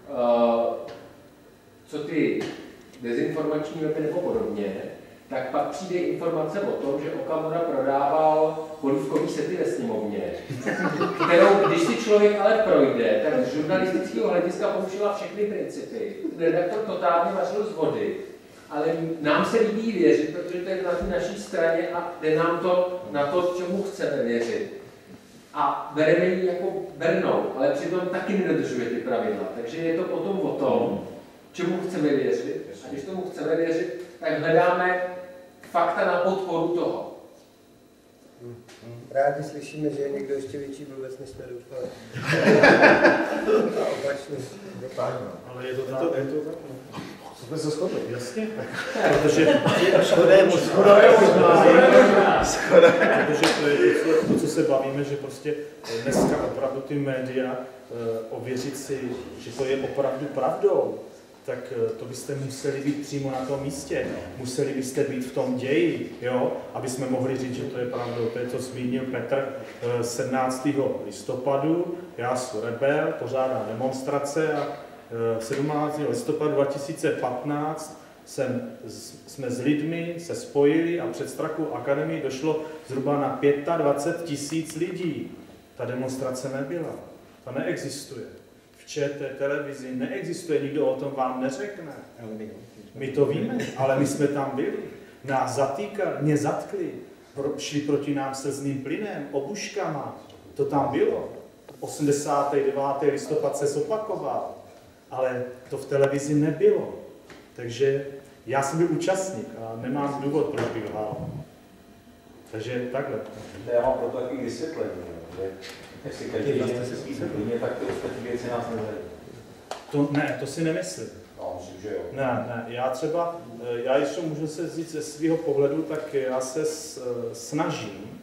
co ty dezinformační weby nebo podobně, tak pak přijde informace o tom, že Okamura prodával polívkový sety ve sněmovně, kterou, když si člověk ale projde, tak z žurnalistického hlediska použila všechny principy. Redaktor totálně vařil z vody, ale nám se líbí věřit, protože to je na té naší straně a jde nám to na to, čemu chceme věřit. A bereme ji jako bernou, ale přitom taky nedodržuje ty pravidla. Takže je to potom o tom, čemu chceme věřit. A když tomu chceme věřit, tak hledáme fakta na podporu toho. Rádi slyšíme, že je někdo ještě větší blbec, než jsme doufali. A opačně. Ale je to tak. Je to tak. Jsme se shodli. Jasně. Protože schoda je možná. Schoda je možná. Schoda. Protože to je to, to, co se bavíme, že prostě dneska opravdu ty média ověřit si, že to je opravdu pravdou, tak to byste museli být přímo na tom místě. Museli byste být v tom ději, jo? Aby jsme mohli říct, že to je pravdou. To je, co zmínil Petr sedmnáctého listopadu. Já jsem rebel, pořádám demonstrace a sedmnáctého listopadu dva tisíce patnáct jsem, jsme s lidmi se spojili a před Strakovou akademii došlo zhruba na dvacet pět tisíc lidí. Ta demonstrace nebyla. Ta neexistuje. V ČT televizi neexistuje, nikdo o tom vám neřekne. My to víme, ale my jsme tam byli. Nás zatýkali, mě zatkli, šli proti nám slzným plynem, obuškama. To tam bylo. osmdesátého devátého listopad se zopakoval. Ale to v televizi nebylo. Takže já jsem byl účastník a nemám důvod, proč bych lhal. Takže takhle. Já mám proto taky vysvětlení, že jestli každý den se spíš klidně, tak ty ostatní věci nás nezajímají. To ne, to si nemyslím. Já myslím, že jo. Ne, ne, já třeba, já ještě můžu se říct ze svého pohledu, tak já se snažím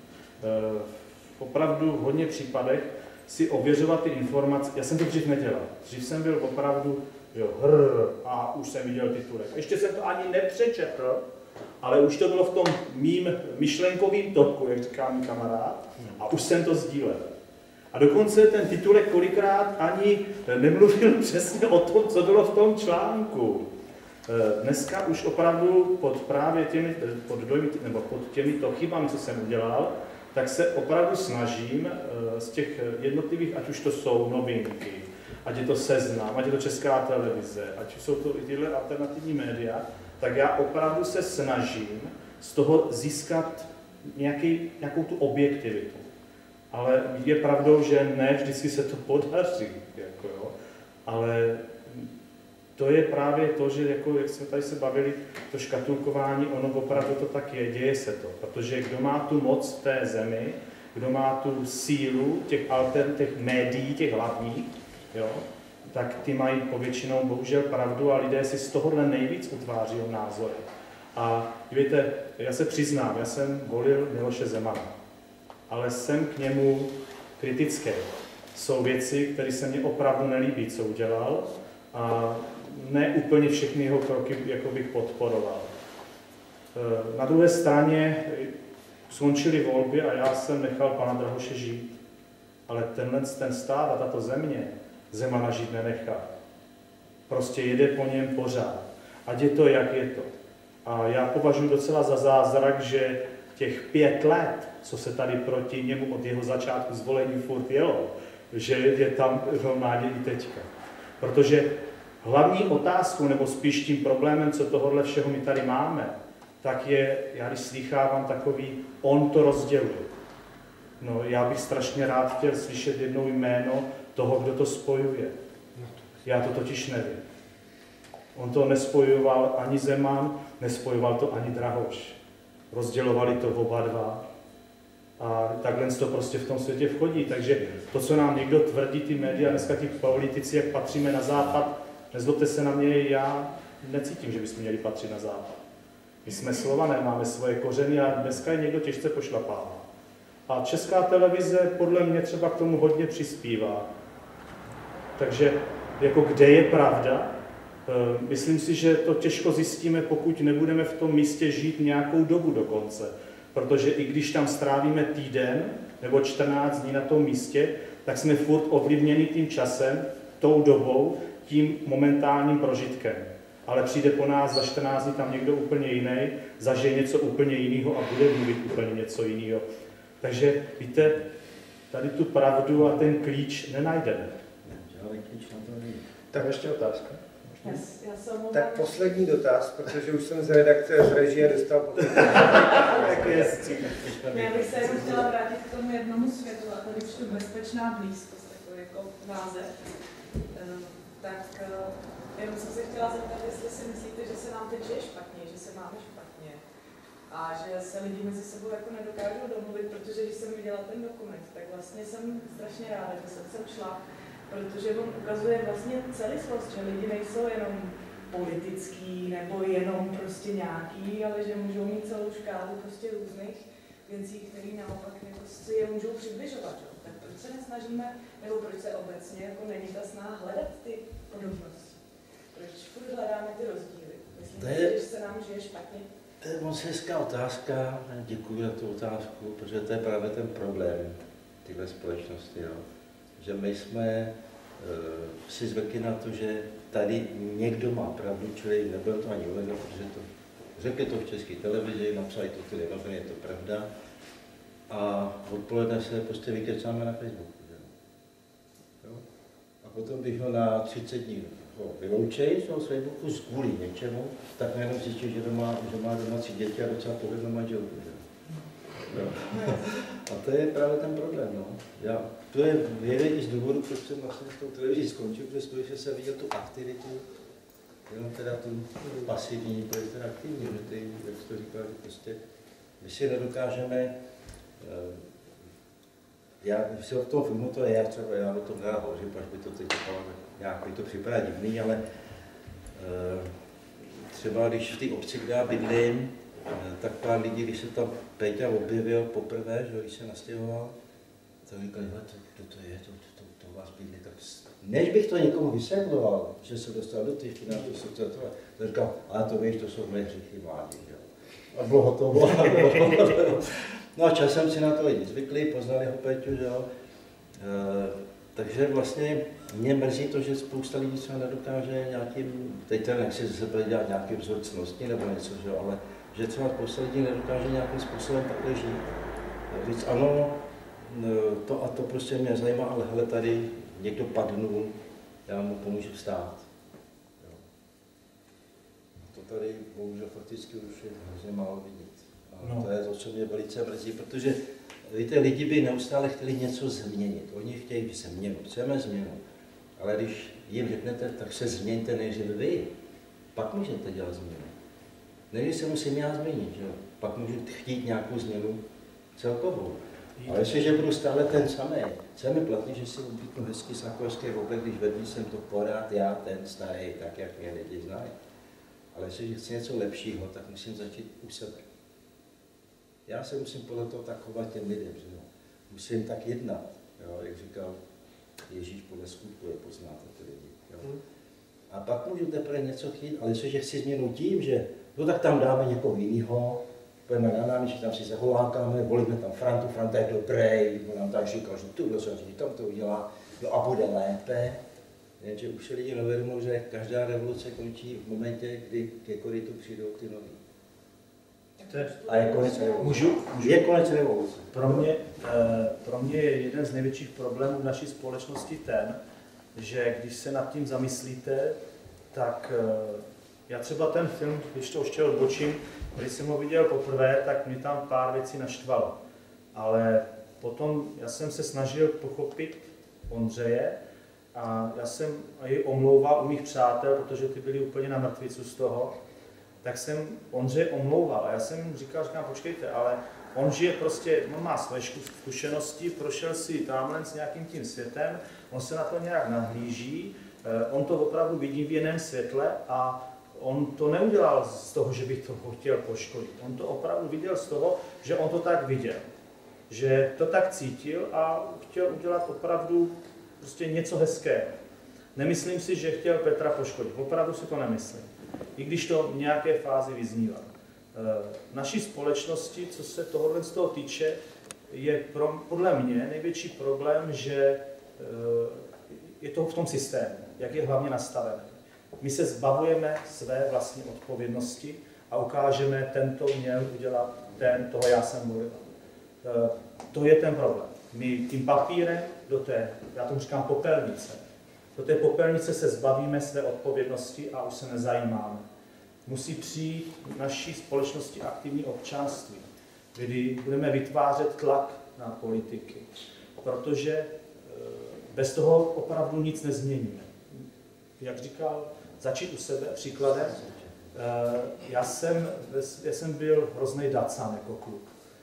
v opravdu v hodně případech si ověřovat ty informace. Já jsem to dřív nedělal. Dřív jsem byl opravdu, jo, hrr, a už jsem viděl titulek. Ještě jsem to ani nepřečetl, ale už to bylo v tom mým myšlenkovým toku, jak říká můj kamarád, a už jsem to sdílel. A dokonce ten titulek kolikrát ani nemluvil přesně o tom, co bylo v tom článku. Dneska už opravdu pod právě těmi, pod, dojmy, nebo pod těmito chybami, co jsem udělal, tak se opravdu snažím z těch jednotlivých, ať už to jsou novinky, ať je to Seznam, ať je to Česká televize, ať jsou to i tyhle alternativní média, tak já opravdu se snažím z toho získat nějaký, nějakou tu objektivitu. Ale je pravdou, že ne vždycky se to podaří, jako jo. Ale to je právě to, že jako, jak jsme tady se bavili, to škatulkování, ono opravdu to tak je, děje se to. Protože kdo má tu moc v té zemi, kdo má tu sílu těch altern, těch médií, těch hlavních, jo, tak ty mají povětšinou bohužel pravdu a lidé si z tohohle nejvíc utváří názory. A víte, já se přiznám, já jsem volil Miloše Zemana, ale jsem k němu kritický. Jsou věci, které se mně opravdu nelíbí, co udělal, a ne úplně všechny jeho kroky jako bych podporoval. Na druhé straně skončily volby a já jsem nechal pana Drahoše žít. Ale tenhle ten stát a tato země Zemana žít nenechá. Prostě jede po něm pořád. Ať je to, jak je to. A já považuji docela za zázrak, že těch pět let, co se tady proti němu od jeho začátku zvolení furt jelo, že je tam normálně i teďka. Protože hlavní otázkou, nebo spíš tím problémem, co tohohle všeho my tady máme, tak je, já když slýchávám takový, on to rozděluje. No, já bych strašně rád chtěl slyšet jednou jméno toho, kdo to spojuje. Já to totiž nevím. On to nespojoval ani Zeman, nespojoval to ani Drahoš. Rozdělovali to oba dva. A takhle to prostě v tom světě vchodí. Takže to, co nám někdo tvrdí, ty média, dneska ti politici, jak patříme na západ, nezlobte se na mě, já necítím, že bychom měli patřit na západ. My jsme Slované, máme svoje kořeny a dneska je někdo těžce pošlapává. A Česká televize podle mě třeba k tomu hodně přispívá. Takže jako kde je pravda? Myslím si, že to těžko zjistíme, pokud nebudeme v tom místě žít nějakou dobu dokonce. Protože i když tam strávíme týden nebo čtrnáct dní na tom místě, tak jsme furt ovlivněni tím časem, tou dobou, tím momentálním prožitkem. Ale přijde po nás za čtrnáct dní tam někdo úplně jiný, zažije něco úplně jiného a bude mluvit úplně něco jiného. Takže víte, tady tu pravdu a ten klíč nenajdeme. Tak ještě otázka. Yes, já jsem tak poslední dotaz, protože už jsem z redakce, z režie dostal poslední. Já bych se jenom chtěla vrátit k tomu jednomu světu a tady přijdu bezpečná blízkost, takový jako název. Tak jenom jsem se chtěla zeptat, jestli si myslíte, že se nám teď žije špatně, že se máme špatně a že se lidi mezi sebou jako nedokážou domluvit, protože když jsem viděla ten dokument, tak vlastně jsem strašně ráda, že jsem sem šla, protože on ukazuje vlastně celistvost, že lidi nejsou jenom politický nebo jenom prostě nějaký, ale že můžou mít celou škálu prostě různých věcí, které naopak jako si je můžou přibližovat. Jo? Tak proč se nesnažíme, nebo proč se obecně jako není ta snaha hledat ty podobnosti? Proč furt hledáme ty rozdíly? Myslíte si, že se nám žije špatně? To je moc hezká otázka, děkuji za tu otázku, protože to je právě ten problém téhle společnosti. Jo? Že my jsme uh, si zvykli na to, že tady někdo má pravdu, čili nebyl to ani uvedeno, protože to řekli to v České televizi, napsali to ty noviny, je to pravda. A odpoledne se prostě vykecáme na Facebooku. Jo? A potom, když ho na třicet dní vyloučejí z toho Facebooku kvůli něčemu, tak najednou zjistí, že, doma, že má domácí děti a docela povednou manželku. Jo? A to je právě ten problém. No. Já, to je jeden z důvodů, proč jsem vlastně s tou televizí skončil, protože že jsem viděl tu aktivitu, jenom teda tu pasivní, to je teda aktivní, že ty, jak jsi to říkal, že prostě my si nedokážeme, já si v tom filmu to je, já třeba, já o tom nedám hovořím, až by to teď nějak by to připadá divný, ale třeba když v té obci, kde já bydlím, tak pár lidí, když se tam Péťa objevil poprvé, že když se nastěhoval, tak říkali, to, to, to je, to, to, to, to vás bydlí, tak než bych to někomu vysvětloval, že se dostal do těch financí, to, to, to říkal, ale to víš, to jsou moje hříchy mládí, jo. A bylo hotovo. No a časem si na to lidi zvykli, poznali ho Péťu, že jo. E, takže vlastně mě mrzí to, že spousta lidí se nedokáže nějakým, teď ten nechci ze sebe dělat nějaký vzor ctnosti nebo něco, že jo, ale že třeba spousta lidí nedokáže nějakým způsobem takhle žít. Říct ano, to a to prostě mě zajímá, ale hele, tady někdo padnul, já mu pomůžu vstát. Jo. To tady bohužel fakticky už je hrozně málo vidět. A no. To je to, co mě velice mrzí, protože víte, lidi by neustále chtěli něco změnit. Oni chtějí změnu, chceme změnu. Ale když jim řeknete, tak se změňte nejdřív vy, pak můžete dělat změnu. Nejdřív se musím já změnit, že? Pak můžu chtít nějakou změnu celkovou. Ale jestliže budu stále ten samý, se mi platí, že si oblíknu hezký sakovský oblek, když vedl jsem to pořád, já ten starý, tak jak mě lidi znají. Ale jestliže chci něco lepšího, tak musím začít u sebe. Já se musím podle toho tak chovat těm lidem, že jo. Musím tak jednat, jo, jak říkal Ježíš, podle skutku je poznáte ty lidi. Jo. A pak můžu teprve něco chtít, ale jestliže chci změnu tím, že no tak tam dáme někoho jiného, pojďme na náměstí, tam si zaholákáme, volíme tam Frantu, Franta je dobrý, on nám tak říkal, že tuhle se říká, tam to udělá, jo a bude lépe. Jenže už se lidi neuvědomují, že každá revoluce končí v momentě, kdy ke korytu přijdou ty noví. A je konec revoluce. Můžu? Můžu? Je konec revoluce. Pro mě, eh, pro mě je jeden z největších problémů v naší společnosti ten, že když se nad tím zamyslíte, tak eh, já třeba ten film, když to ještě odbočím, když jsem ho viděl poprvé, tak mě tam pár věcí naštvalo. Ale potom já jsem se snažil pochopit Ondřeje a já jsem jej omlouval u mých přátel, protože ty byli úplně na mrtvicu z toho, tak jsem Ondřeje omlouval. A já jsem mu říkal, říkám, počkejte, ale on žije prostě, on má své zkušenosti, prošel si tamhle s nějakým tím světem, on se na to nějak nahlíží, on to opravdu vidí v jiném světle a on to neudělal z toho, že bych to chtěl poškodit. On to opravdu viděl z toho, že on to tak viděl. Že to tak cítil a chtěl udělat opravdu prostě něco hezkého. Nemyslím si, že chtěl Petra poškodit. Opravdu si to nemyslím. I když to v nějaké fázi vyznívá. V naší společnosti, co se tohohle z toho týče, je pro, podle mě největší problém, že je to v tom systému, jak je hlavně nastavené. My se zbavujeme své vlastní odpovědnosti a ukážeme, tento měl udělat, ten, toho já jsem mluvil. To je ten problém. My tím papírem do té, já tomu říkám popelnice, do té popelnice se zbavíme své odpovědnosti a už se nezajímáme. Musí přijít v naší společnosti aktivní občanství, kdy budeme vytvářet tlak na politiky, protože bez toho opravdu nic nezměníme. Jak říkal, začít u sebe příkladem. Já jsem, já jsem byl hrozný dacán jako kluk.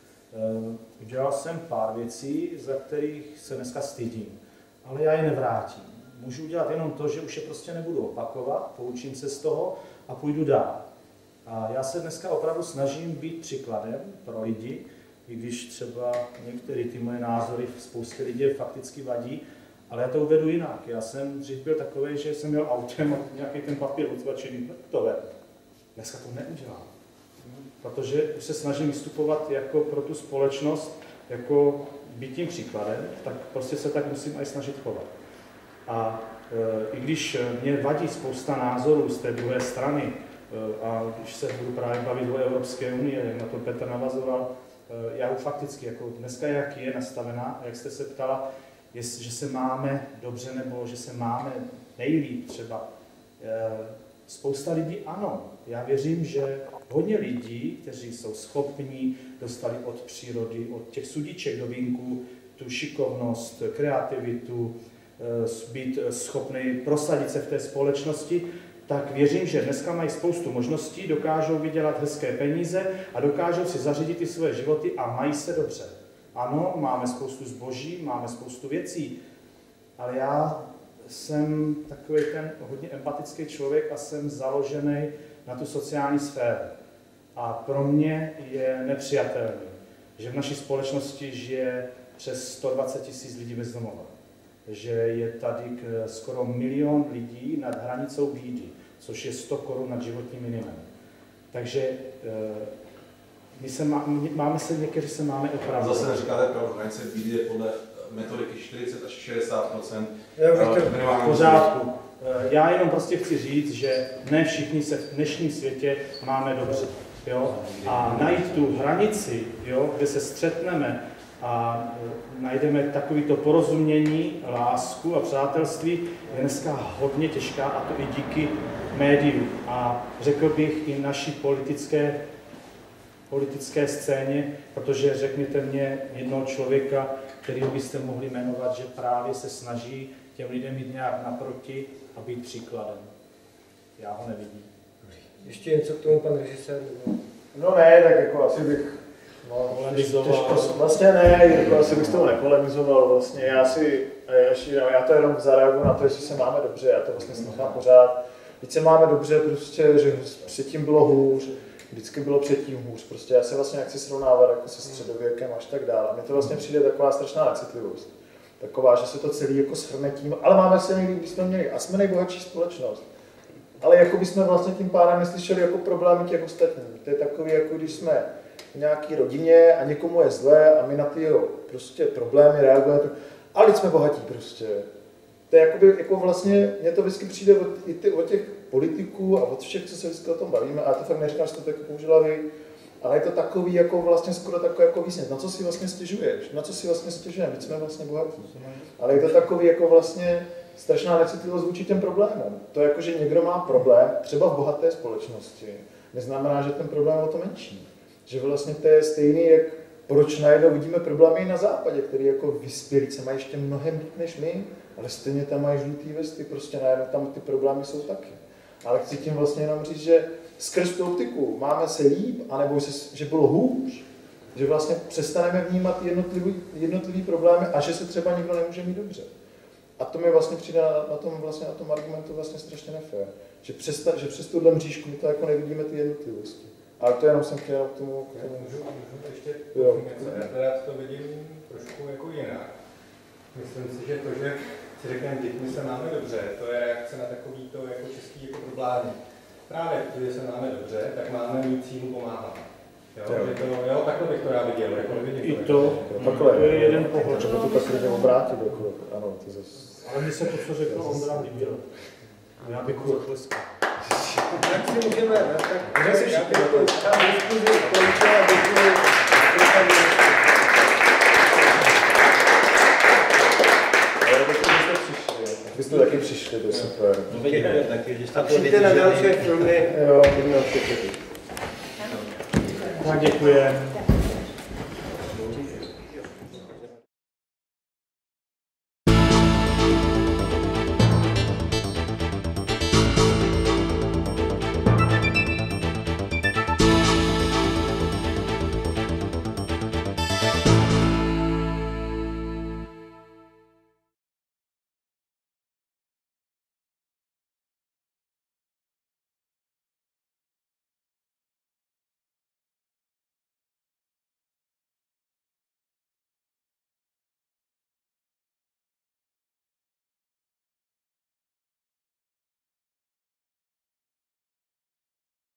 Udělal jsem pár věcí, za kterých se dneska stydím, ale já je nevrátím. Můžu udělat jenom to, že už je prostě nebudu opakovat, poučím se z toho a půjdu dál. A já se dneska opravdu snažím být příkladem pro lidi, i když třeba některé ty moje názory v spoustě lidí fakticky vadí, ale já to uvedu jinak. Já jsem dřív byl takový, že jsem měl autem a nějaký ten papír odzvačený, to ve. Dneska to neudělám. Protože už se snažím vystupovat jako pro tu společnost, jako být tím příkladem, tak prostě se tak musím aj snažit chovat. A e, i když mě vadí spousta názorů z té druhé strany, e, a když se budu právě bavit o Evropské unie, jak na to Petr navazoval, e, já fakticky, jako dneska jak je nastavená, a jak jste se ptala, jest, že se máme dobře nebo že se máme nejlíp třeba. E, spousta lidí ano. Já věřím, že hodně lidí, kteří jsou schopní, dostali od přírody, od těch sudiček do vínku, tu šikovnost, kreativitu, být schopný prosadit se v té společnosti, tak věřím, že dneska mají spoustu možností, dokážou vydělat hezké peníze a dokážou si zařídit ty své životy a mají se dobře. Ano, máme spoustu zboží, máme spoustu věcí, ale já jsem takový ten hodně empatický člověk a jsem založený na tu sociální sféru. A pro mě je nepřijatelné, že v naší společnosti žije přes sto dvacet tisíc lidí bez domova. Že je tady skoro milion lidí nad hranicou bídy, což je sto korun nad životním minimem. Takže my se má, máme se někteří se máme opravdu. Zase neříkáte pravdu, hranice bídy je podle metodiky čtyřicet až šedesát procent. V pořádku. Já jenom prostě chci říct, že ne všichni se v dnešním světě máme dobře. Jo? A najít tu hranici, jo, kde se střetneme a najdeme takovéto porozumění, lásku a přátelství, je dneska hodně těžká, a to i díky médiím. A řekl bych i naší politické, politické scéně, protože řekněte mě jednoho člověka, kterého byste mohli jmenovat, že právě se snaží těm lidem jít nějak naproti a být příkladem. Já ho nevidím. Ještě něco k tomu, pan režisér? No ne, tak jako asi bych no, těžko, vlastně ne, jako asi bych s toho nepolemizoval, vlastně já si, já, já to jenom zareaguju na to, jestli se máme dobře, já to vlastně nechám pořád. Když se máme dobře, prostě, že předtím bylo hůř, vždycky bylo předtím hůř, prostě já se vlastně nechci srovnávat jako se středověkem až tak dále. Mně to vlastně přijde taková strašná necitlivost. Taková, že se to celý jako shrne tím, ale máme se někdy, když jsme měli, a jsme nejbohatší společnost. Ale jako bychom vlastně tím pádem neslyšeli jako problémy těch ostatních. To je takový, jako když jsme v nějaké rodině a někomu je zlé a my na ty jo, prostě problémy reagujeme, ale teď jsme bohatí prostě. To je jakoby, jako vlastně, mně to vždycky přijde od, i ty, od těch politiků a od všech, co se vždycky o tom bavíme, a já to fakt neříkám, že to tak použila vy, ale je to takový, jako vlastně skoro takový jako výsměch. Na co si vlastně stěžuješ? Na co si vlastně stěžujeme? My jsme vlastně bohatí. Ale je to takový, jako vlastně strašná necitlivost vůči těm problémům. To je jako, že někdo má problém, třeba v bohaté společnosti, neznamená, že ten problém je o to menší. Že vlastně to je stejný, jak proč najednou vidíme problémy i na západě, který jako vyspělíce mají ještě mnohem líp než my, ale stejně tam mají žlutý vesty, prostě najednou tam ty problémy jsou taky. Ale chci tím vlastně jenom říct, že skrz tu optiku máme se líp, anebo se, že bylo hůř, že vlastně přestaneme vnímat jednotlivý, jednotlivý problémy a že se třeba někdo nemůže mít dobře. A to mi vlastně přijde na, na, tom, vlastně na tom argumentu vlastně strašně nefér. Že přes, že přes tuhle mřížku my to jako nevidíme ty jednotlivosti. Ale to jenom jsem chtěl k tomu... K tomu. Můžu, můžu ještě jo. něco, já to vidím trošku jako jinak. Myslím si, že to, že si řekneme, teď my se máme dobře, to je reakce na takový to jako český jako problémy. Právě protože se máme dobře, tak máme mít sílu pomáhat. Jo, že to, jo, takhle bych to já viděl, jako nevidím. I to, takhle, to je jeden pohled. Třeba to tak lidem obrátit, jako, ano, to zase... Ale mi se to, co řekl Ondra, líbilo. Já bych ho zatleskal. Tak si můžeme, tak já si všichni tam diskuzi končí a děkuji. Vy jste taky přišli, to je super. A přijďte na další filmy. Jo, budeme všechny. Tak děkujeme.